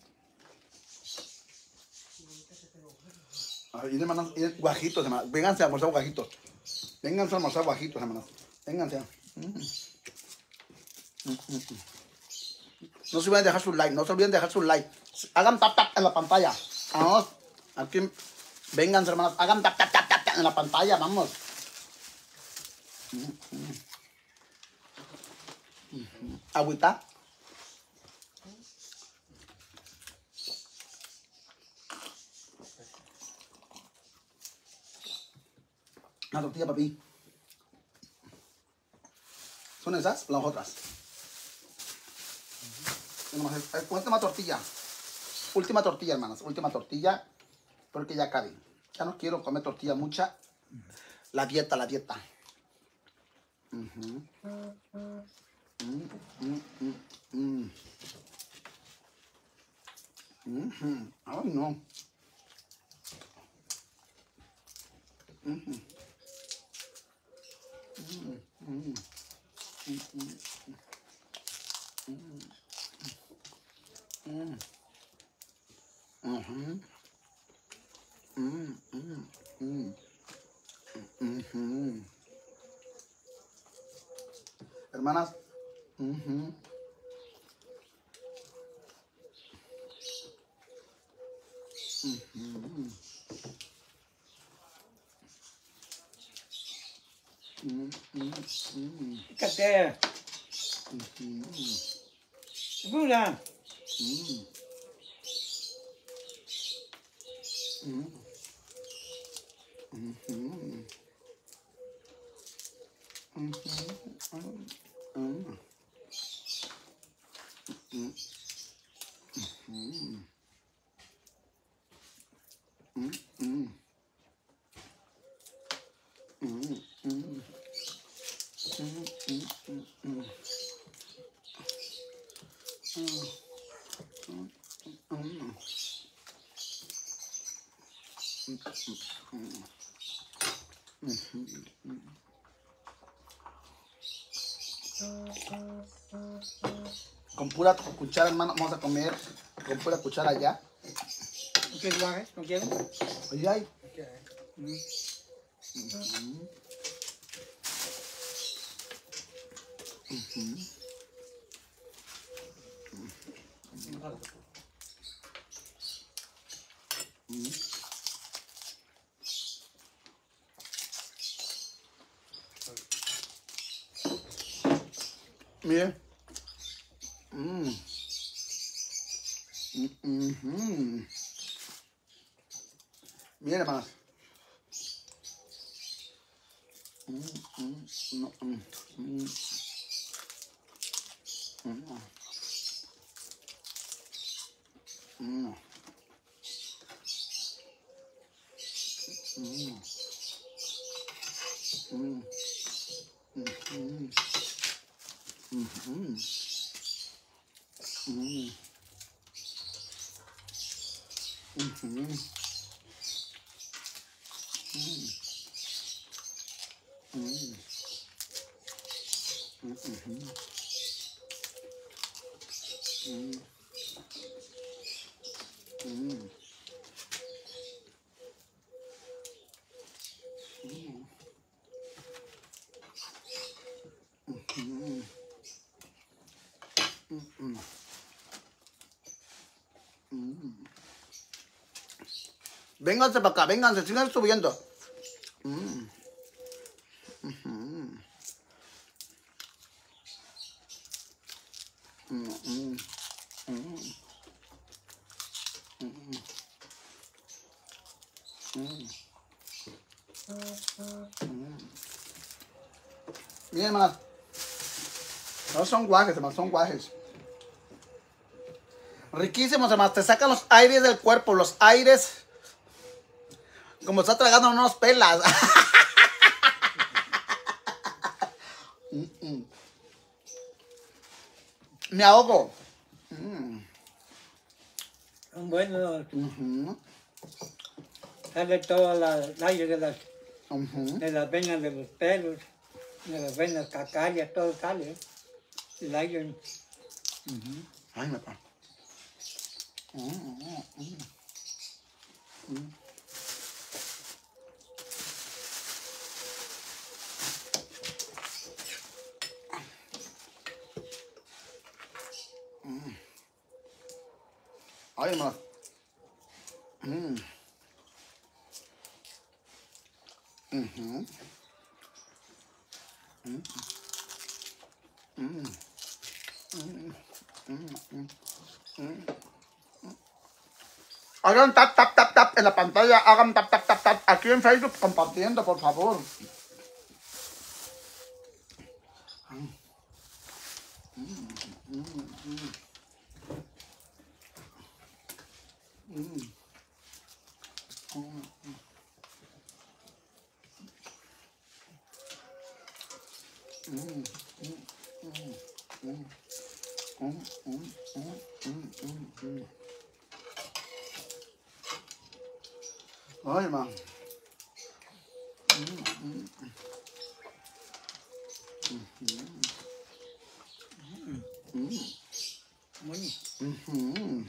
Ahí, hermanos, y guajitos, hermanos. Vénganse a almorzar guajitos. Vénganse a almorzar guajitos, hermanos. Vénganse. Mm. Mm, mm, mm. No se olviden de dejar su like, no se olviden de dejar su like. Hagan tap tap en la pantalla. Vamos. Aquí. Vénganse, hermanos. Hagan tap tap tap tap en la pantalla, vamos. Mm, mm. Mm, mm. Agüita. Una tortilla, papi. ¿Son esas o las otras? Última tortilla. Última tortilla, hermanas. Última tortilla. Porque ya cabe. Ya no quiero comer tortilla mucha. La dieta, la dieta. Uh-huh. Mm, mm, mm, mm. Uh-huh. Ay, no. Uh-huh. Mm, mm, mm, mm, mm, mm. Uh-huh. Mm, mm, mm. Uh-huh. Hermanas, uh-huh. Uh-huh. Mm, mm, mm. Fíjate. Uh-huh. Dura. Mm. Mm. Mhm. Mhm. Mm. Mm. Mm. Mhm. Mm. Mm. Mm. Mm. Mm. Mm. Mm. Mm. Con pura cuchara, hermano, vamos a comer con pura cuchara ya. ¿Qué guajes? ¿No quieres? Oye, ay. Mm. Ujú. Ujú. Ujú. Miren. Mm. Mm, mhm. Miren, hermanas. Mm, mm, no, mm, mm. Mm. Mm. Mm. Mm. Mhm. Mhm. Mm. Mhm. Mm. Mm. Mhm. Mm. Mm. Mm. Mm. Mm. Mm. Vénganse para acá, vénganse, sigan subiendo. Mm. Mhm. Mm. Mm. Mm. Mm. Mm. Mm. Miren, hermanas. No son guajes, hermanos, son guajes. Riquísimos, hermanos. Te sacan los aires del cuerpo, los aires. Como está tragando unos pelas. Mm, mm. Me ahogo. Mm. Son buenos. Ujú. sale todo la- el aire de las, Ujú. de las venas de los pelos, de las venas cacarias, todo sale. El aire. Ay, me pa. Mm, mm, mm. Mm. Mm. Ay, hermano. Mm. Ujú. Mm. Mm. Hagan tap, tap, tap, tap en la pantalla. Hagan tap, tap, tap, tap. Aquí en Facebook compartiendo, por favor. Ay, hermano. Muy. Ujú.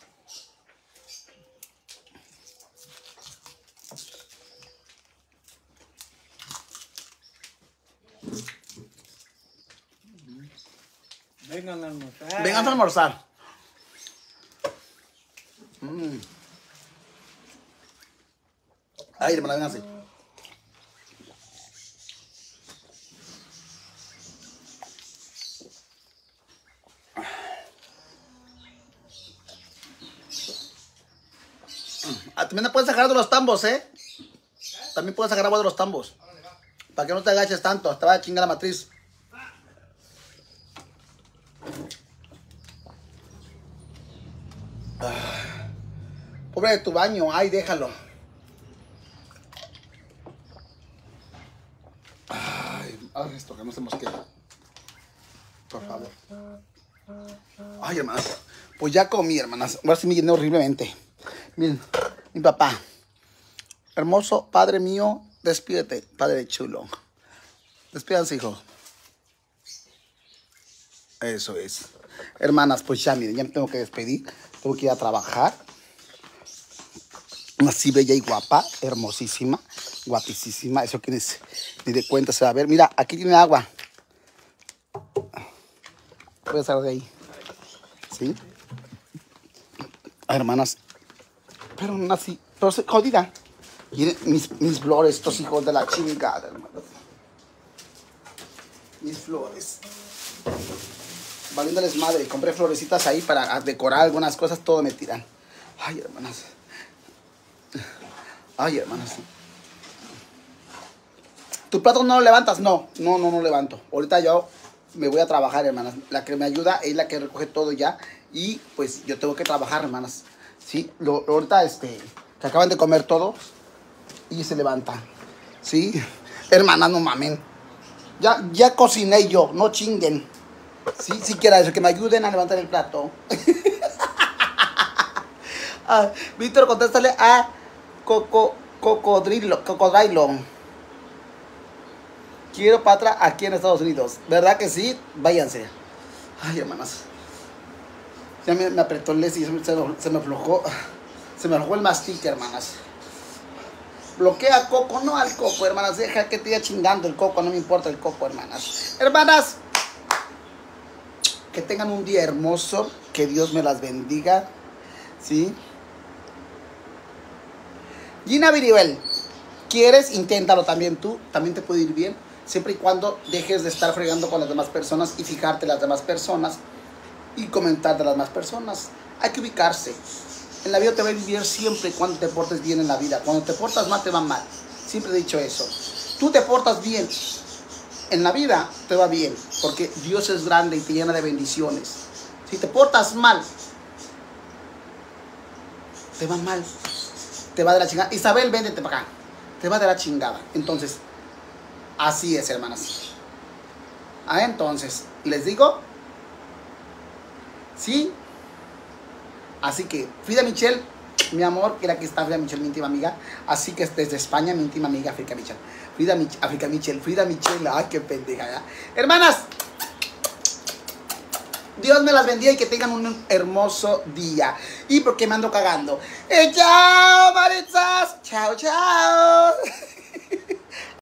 Vengan a almorzar. Vengan a almorzar. Mm. Ay, hermana, vénganse. Ah, también te puedes sacar de los tambos, ¿eh? También puedes sacar agua de los tambos. Para que no te agaches tanto. Te va a chingar la matriz. Ah, pobre de tu baño. Ay, déjalo. Ay, haz esto, que no se mosquee. Por favor. Ay, hermanas. Pues ya comí, hermanas. Ahora sí me llené horriblemente. Miren, mi papá. Hermoso Padre mío, despídete, Padre chulo. Despídanse, hijo. Eso es. Hermanas, pues ya, miren, ya me tengo que despedir. Tengo que ir a trabajar. Así bella y guapa, hermosísima, guapísima. Eso que ni de cuenta se va a ver. Mira, aquí tiene agua. Voy a salir de ahí. ¿Sí? Ay, hermanas. Pero no así. Pero se, jodida. Miren mis, mis flores, estos hijos de la chingada, hermanos. Mis flores. Valiéndoles madre. Compré florecitas ahí para decorar algunas cosas. Todo me tiran. Ay, hermanas. Ay, hermanas. ¿Tu plato no lo levantas? No, no, no, no levanto. Ahorita yo me voy a trabajar, hermanas. La que me ayuda es la que recoge todo ya. Y pues yo tengo que trabajar, hermanas. Sí, lo, lo- ahorita este, que acaban de comer todos y se levanta. Sí, hermanas, no mamen. Ya, ya cociné yo, no chinguen. Sí, siquiera eso, que me ayuden a levantar el plato. Ah, Víctor, contéstale a Coco, Cocodrilo, Cocodrilo. Quiero patra aquí en Estados Unidos. ¿Verdad que sí? Váyanse. Ay, hermanas. Ya me, me apretó el Leslie, se, me- se, me- se me aflojó. Se me aflojó el mastique, hermanas. Bloquea a Coco, no al Coco, hermanas. Deja que te vaya chingando el Coco, no me importa el Coco, hermanas. Hermanas, que tengan un día hermoso. Que Dios me las bendiga. ¿Sí? Gina Viribel, ¿quieres? Inténtalo también tú. También te puede ir bien. Siempre y cuando dejes de estar fregando con las demás personas y fijarte en las demás personas y comentar de las demás personas. Hay que ubicarse. En la vida te va a vivir siempre cuando te portes bien en la vida. Cuando te portas mal, te va mal. Siempre he dicho eso. Tú te portas bien. En la vida te va bien. Porque Dios es grande y te llena de bendiciones. Si te portas mal, te va mal. Te va de la chingada. Isabel, véndete para acá. Te va de la chingada. Entonces, así es, hermanas. Ah, entonces, les digo, sí. Así que, Frida Michelle, Mi amor, que aquí está Frida Michelle, mi íntima amiga. Así que desde España, mi íntima amiga Frida Michelle. Frida Mich África Michelle, Frida Michelle. Ay, qué pendeja, ¿ya? Hermanas, Dios me las bendiga y que tengan un hermoso día. ¿Y por qué me ando cagando? Eh, chao, Maritzas. Chao, chao.